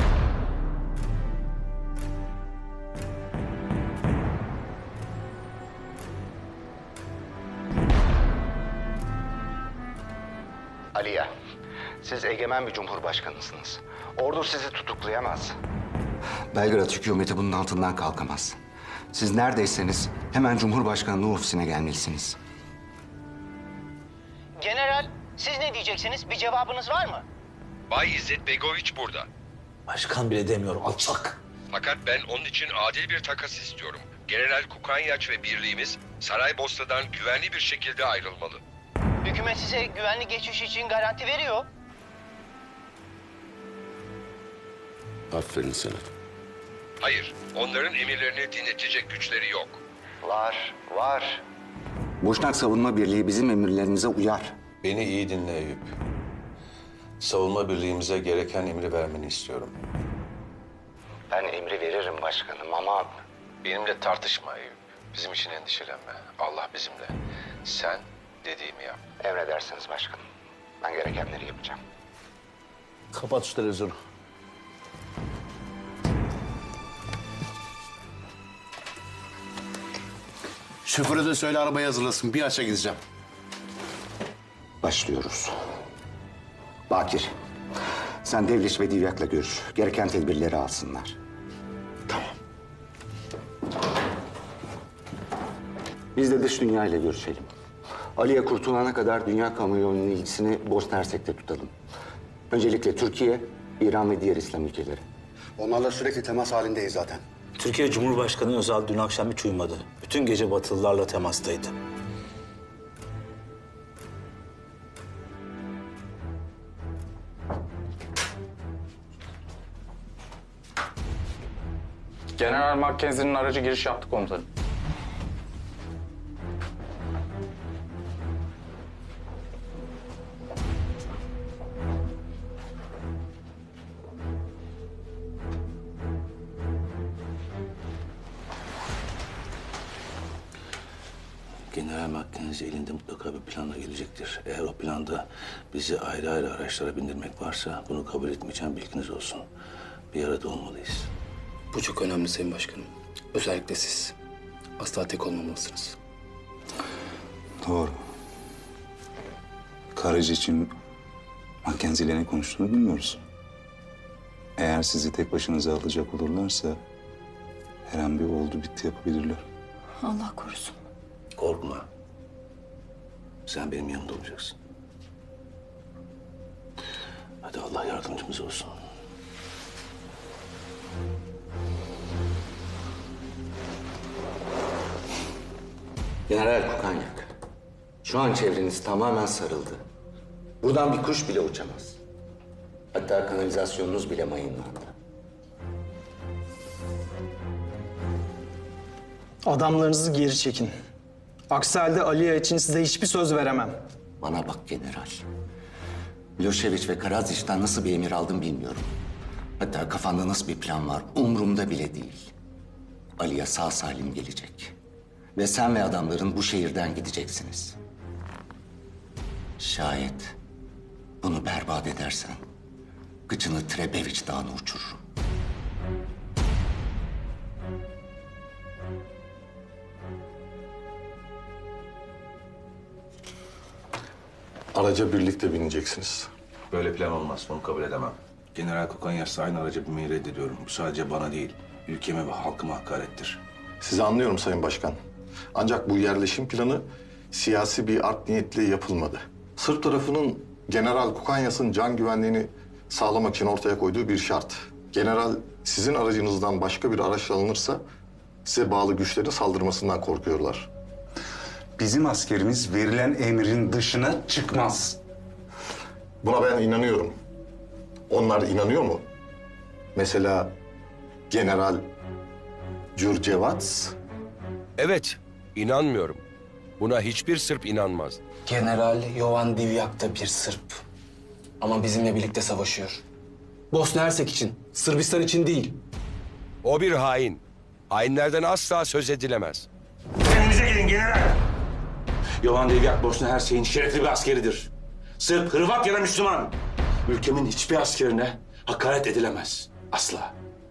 Aliye, siz egemen bir cumhurbaşkanısınız. Ordu sizi tutuklayamaz. Belgrad hükümeti bunun altından kalkamaz. Siz neredeyseniz hemen Cumhurbaşkanlığı ofisine gelmelisiniz. General, siz ne diyeceksiniz? Bir cevabınız var mı? Bay İzzet Begoviç burada. Başkan bile demiyor, alçak. Fakat ben onun için adil bir takas istiyorum. General Kukanyaç ve birliğimiz Saraybosna'dan güvenli bir şekilde ayrılmalı. Hükümet size güvenli geçiş için garanti veriyor. Aferin sana. Hayır, onların emirlerini dinletecek güçleri yok. Var. Boşnak Savunma Birliği bizim emirlerimize uyar. Beni iyi dinle Eyüp. Savunma birliğimize gereken emri vermeni istiyorum. Ben emri veririm başkanım ama... Benimle tartışma Eyüp. Bizim için endişelenme. Allah bizimle. Sen dediğimi yap. Emredersiniz başkanım. Ben gerekenleri yapacağım. Kapat şu televizyonu. Şoföre de söyle arabayı hazırlasın. Bir aşağı gideceğim. Başlıyoruz. Bakir, sen Devleş ve Divyak'la görüş. Gereken tedbirleri alsınlar. Tamam. Biz de dış dünya ile görüşelim. Aliye kurtulana kadar dünya kamuoyunun ilgisini Bosna Hersek'te tutalım. Öncelikle Türkiye, İran ve diğer İslam ülkeleri. Onlarla sürekli temas halindeyiz zaten. Türkiye Cumhurbaşkanı Özal dün akşam hiç uyumadı. Bütün gece Batılılarla temastaydı. General Mackenzie'nin aracı giriş yaptı komutanım. General Mackenzie elinde mutlaka bir planla gelecektir. Eğer o planda bizi ayrı ayrı araçlara bindirmek varsa bunu kabul etmeyeceğim, bilginiz olsun. Bir arada olmalıyız. Bu çok önemli Sayın Başkanım. Özellikle siz. Asla tek olmamalısınız. Doğru. Karıcı için Mackenzie ile ne konuştuğunu bilmiyoruz. Eğer sizi tek başınıza alacak olurlarsa her an bir oldu bitti yapabilirler. Allah korusun. Korkma. Sen benim yanımda olacaksın. Hadi Allah yardımcımız olsun. General Kukanyak, şu an çevreniz tamamen sarıldı. Buradan bir kuş bile uçamaz. Hatta kanalizasyonunuz bile mayınlandı. Adamlarınızı geri çekin. Aksi halde Aliye için size hiçbir söz veremem. Bana bak general. Milošević ve Karadziç'ten nasıl bir emir aldım bilmiyorum. Hatta kafanda nasıl bir plan var umurumda bile değil. Aliye sağ salim gelecek. Ve sen ve adamların bu şehirden gideceksiniz. Şayet bunu berbat edersen kıçını Trebeviç Dağı'na uçururum. Araca birlikte bineceksiniz. Böyle plan olmaz, bunu kabul edemem. General Kukanyas'la aynı araca binmeyi reddediyorum. Bu sadece bana değil, ülkeme ve halkıma hakarettir. Sizi anlıyorum Sayın Başkan. Ancak bu yerleşim planı siyasi bir art niyetle yapılmadı. Sırp tarafının General Kukanyas'ın can güvenliğini sağlamak için ortaya koyduğu bir şart. General sizin aracınızdan başka bir araç alınırsa size bağlı güçlerin saldırmasından korkuyorlar. Bizim askerimiz verilen emrin dışına çıkmaz. Buna ben inanıyorum. Onlar inanıyor mu? Mesela General Đurđevac. Evet, inanmıyorum. Buna hiçbir Sırp inanmaz. General Jovan Divjak da bir Sırp. Ama bizimle birlikte savaşıyor. Bosna Hersek için, Sırbistan için değil. O bir hain. Hainlerden asla söz edilemez. Kendinize gelin general. Jovan Divjak Bosna Hersek'in şerefli bir askeridir. Sırp, Hırvat ya da Müslüman. Ülkemin hiçbir askerine hakaret edilemez. Asla.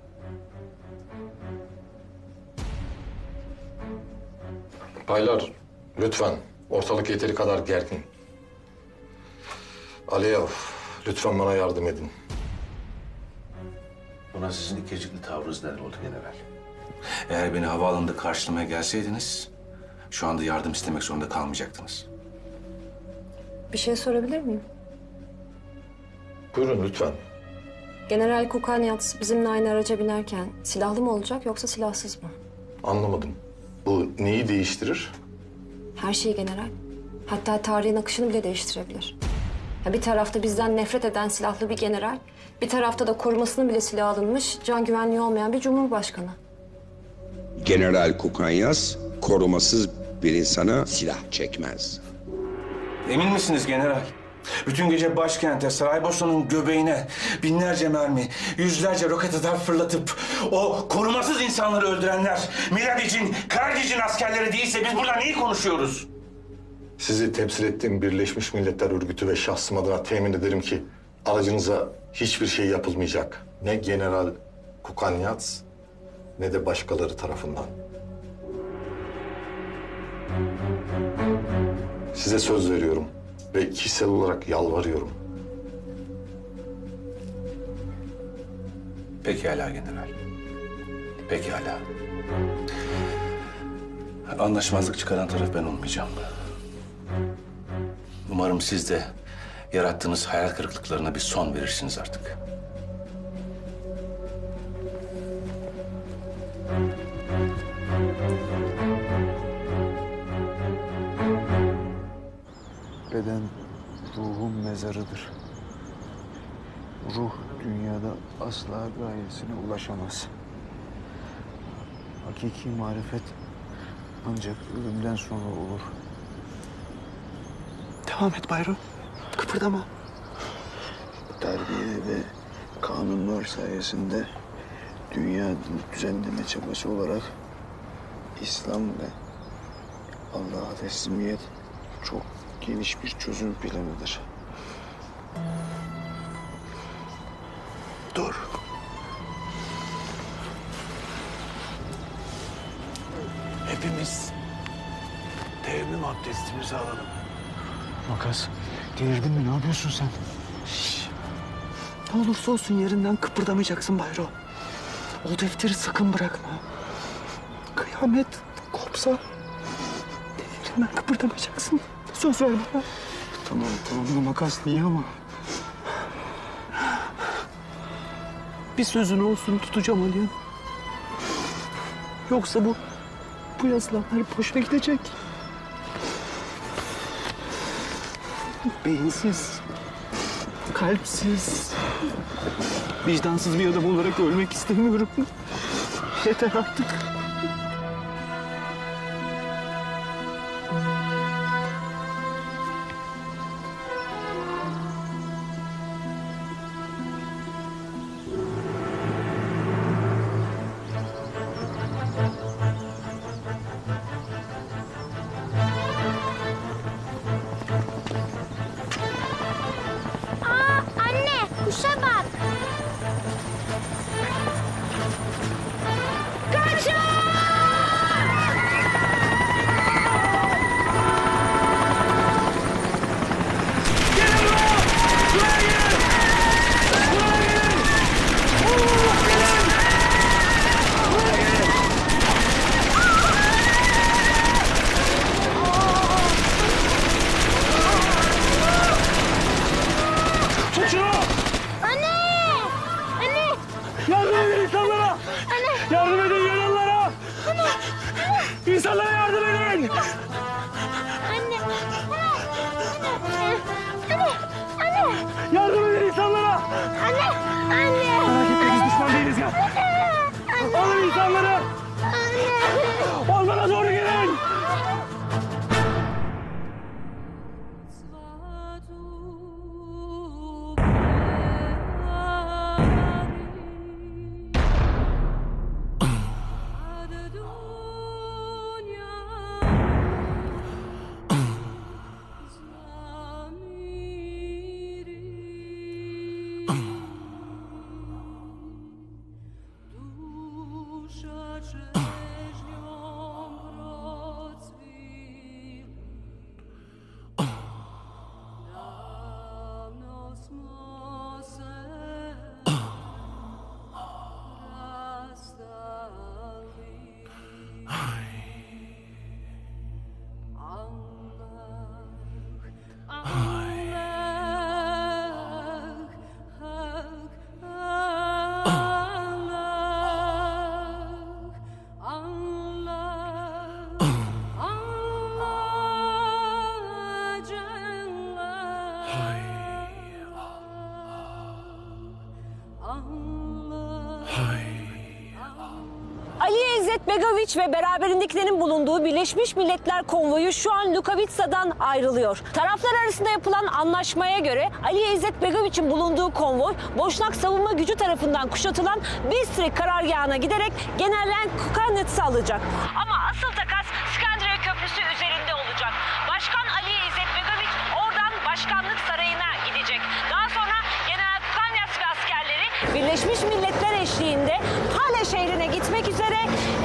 Baylar, lütfen. Ortalık yeteri kadar gergin. Aliyev, lütfen bana yardım edin. Buna sizin ikircikli tavrınız neden oldu general? Eğer beni havaalanında karşılamaya gelseydiniz, şu anda yardım istemek zorunda kalmayacaktınız. Bir şey sorabilir miyim? Buyurun lütfen. General Kukanyas bizimle aynı araca binerken silahlı mı olacak yoksa silahsız mı? Anlamadım. Bu neyi değiştirir? Her şeyi general. Hatta tarihin akışını bile değiştirebilir. Ya bir tarafta bizden nefret eden silahlı bir general, bir tarafta da korumasının bile silah alınmış, can güvenliği olmayan bir cumhurbaşkanı. General Kukanyas korumasız bir insana silah çekmez. Emin misiniz general? Bütün gece başkente, Saraybosna'nın göbeğine binlerce mermi, yüzlerce roket atar fırlatıp o korumasız insanları öldürenler Miladic'in, Karadzic'in askerleri değilse biz burada neyi konuşuyoruz? Sizi temsil ettiğim Birleşmiş Milletler Örgütü ve şahsım adına temin ederim ki aracınıza hiçbir şey yapılmayacak. Ne General Kukanyas ne de başkaları tarafından. Size söz veriyorum. Ve kişisel olarak yalvarıyorum. Pekala general. Pekala. Anlaşmazlık çıkaran taraf ben olmayacağım. Umarım siz de yarattığınız hayal kırıklıklarına bir son verirsiniz artık. Beden ruhun mezarıdır. Ruh dünyada asla gayesine ulaşamaz. Hakiki marifet ancak ölümden sonra olur. Devam et Bayram. Kıpırdama. Terbiye ve kanunlar sayesinde dünya düzenleme çabası olarak İslam ve Allah'a teslimiyet çok geniş bir çözüm planıdır. Dur. Hepimiz teyemmüm abdestimizi alalım. Makas, delirdin mi? Ne yapıyorsun sen? Ne olursa olsun yerinden kıpırdamayacaksın Bayro. O defteri sakın bırakma. Kıyamet kopsa yerinden kıpırdamayacaksın. Söz ver bana. Tamam Makas, niye ama? Bir sözün olsun tutacağım Ali'nin. Yoksa bu yazılanlar boşuna gidecek. Beyinsiz, kalpsiz, vicdansız bir adam olarak ölmek istemiyorum. Yeter artık. Anne, kuşa bak. Kaçın! Tut şunu! Anne! Anne! Yardım edin insanlara! Anne! Yardım edin yaralılara! Anne! İnsanlara yardım edin! Anne! Anne! Anne! Yardım edin insanlara! Anne! Anne! Merak etme, biz düşman değiliz ya! Alın insanları! Ormana doğru gidin! Ali İzzet Begoviç ve beraberindekilerin bulunduğu Birleşmiş Milletler konvoyu şu an Lukavica'dan ayrılıyor. Taraflar arasında yapılan anlaşmaya göre Ali İzzet Begoviç'in bulunduğu konvoy Boşnak Savunma Gücü tarafından kuşatılan Bistrik karargahına giderek General Kukanyas'ı alacak. Ama asıl takas İskenderiye Köprüsü üzerinde olacak. Başkan Ali İzzet Begoviç oradan Başkanlık Sarayı'na gidecek. Daha sonra General Kukanyas ve askerleri Birleşmiş Milletler eşliğinde Hale şehrine gitmek üzere saray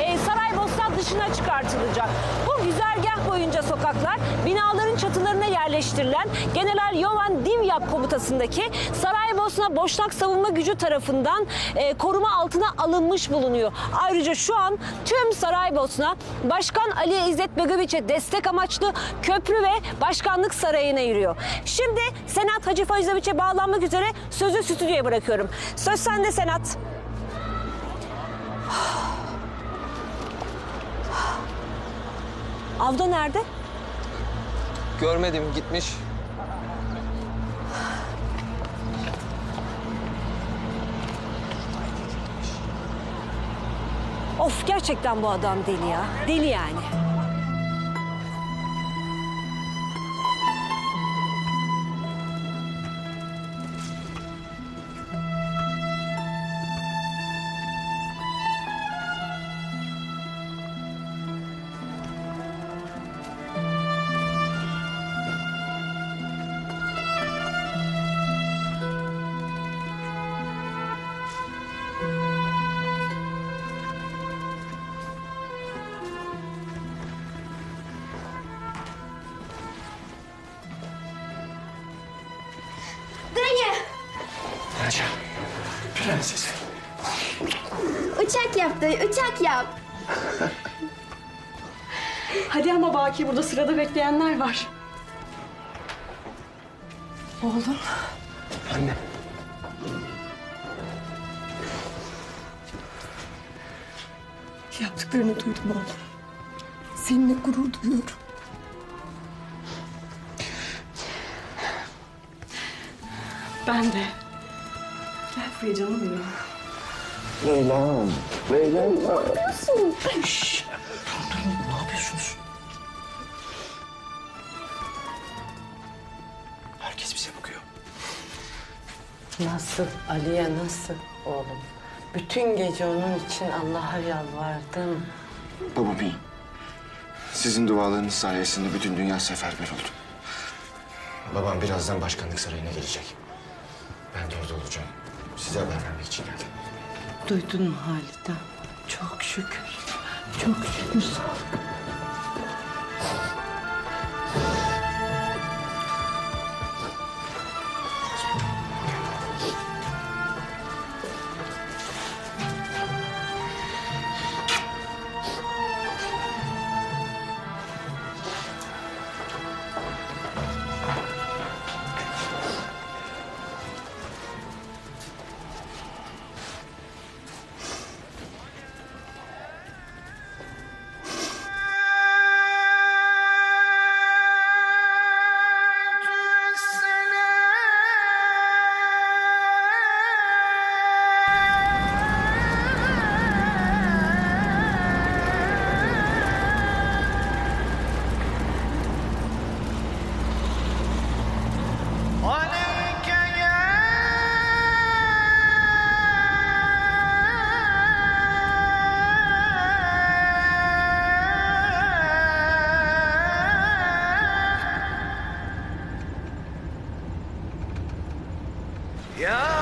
Saraybosna dışına çıkartılacak. Bu güzergah boyunca sokaklar binaların çatılarına yerleştirilen General Jovan Divjak komutasındaki Saraybosna Boşnak Savunma Gücü tarafından koruma altına alınmış bulunuyor. Ayrıca şu an tüm Saraybosna Başkan Ali İzzet Begoviç'e destek amaçlı köprü ve başkanlık sarayına yürüyor. Şimdi Senat Hacı Faizoviç'e bağlanmak üzere sözü stüdyoya bırakıyorum. Söz sende Senat. Avda nerede? Görmedim, gitmiş. Of, gerçekten bu adam deli ya. Deli yani. Dayı. Raca, prensesim. Uçak yap dayı, uçak yap. Hadi ama Baki, burada sırada bekleyenler var. Oğlum. Anne. Yaptıklarını duydum oğlum. Seninle gurur duyuyorum. Ben de. Gel buraya canım benim. Leyla'm, Leyla'm. Ne yapıyorsun? Şşş. Durun, ne yapıyorsunuz? Herkes bize bakıyor. Nasıl Aliye, nasıl oğlum? Bütün gece onun için Allah'a yalvardım. Babam iyi. Sizin dualarınız sayesinde bütün dünya seferber oldu. Babam birazdan başkanlık sarayına gelecek. Ben de orada olacağım. Size haber vermek için geldim. Duydun mu Halide? Çok şükür. Çok şükür sağ ol. Ya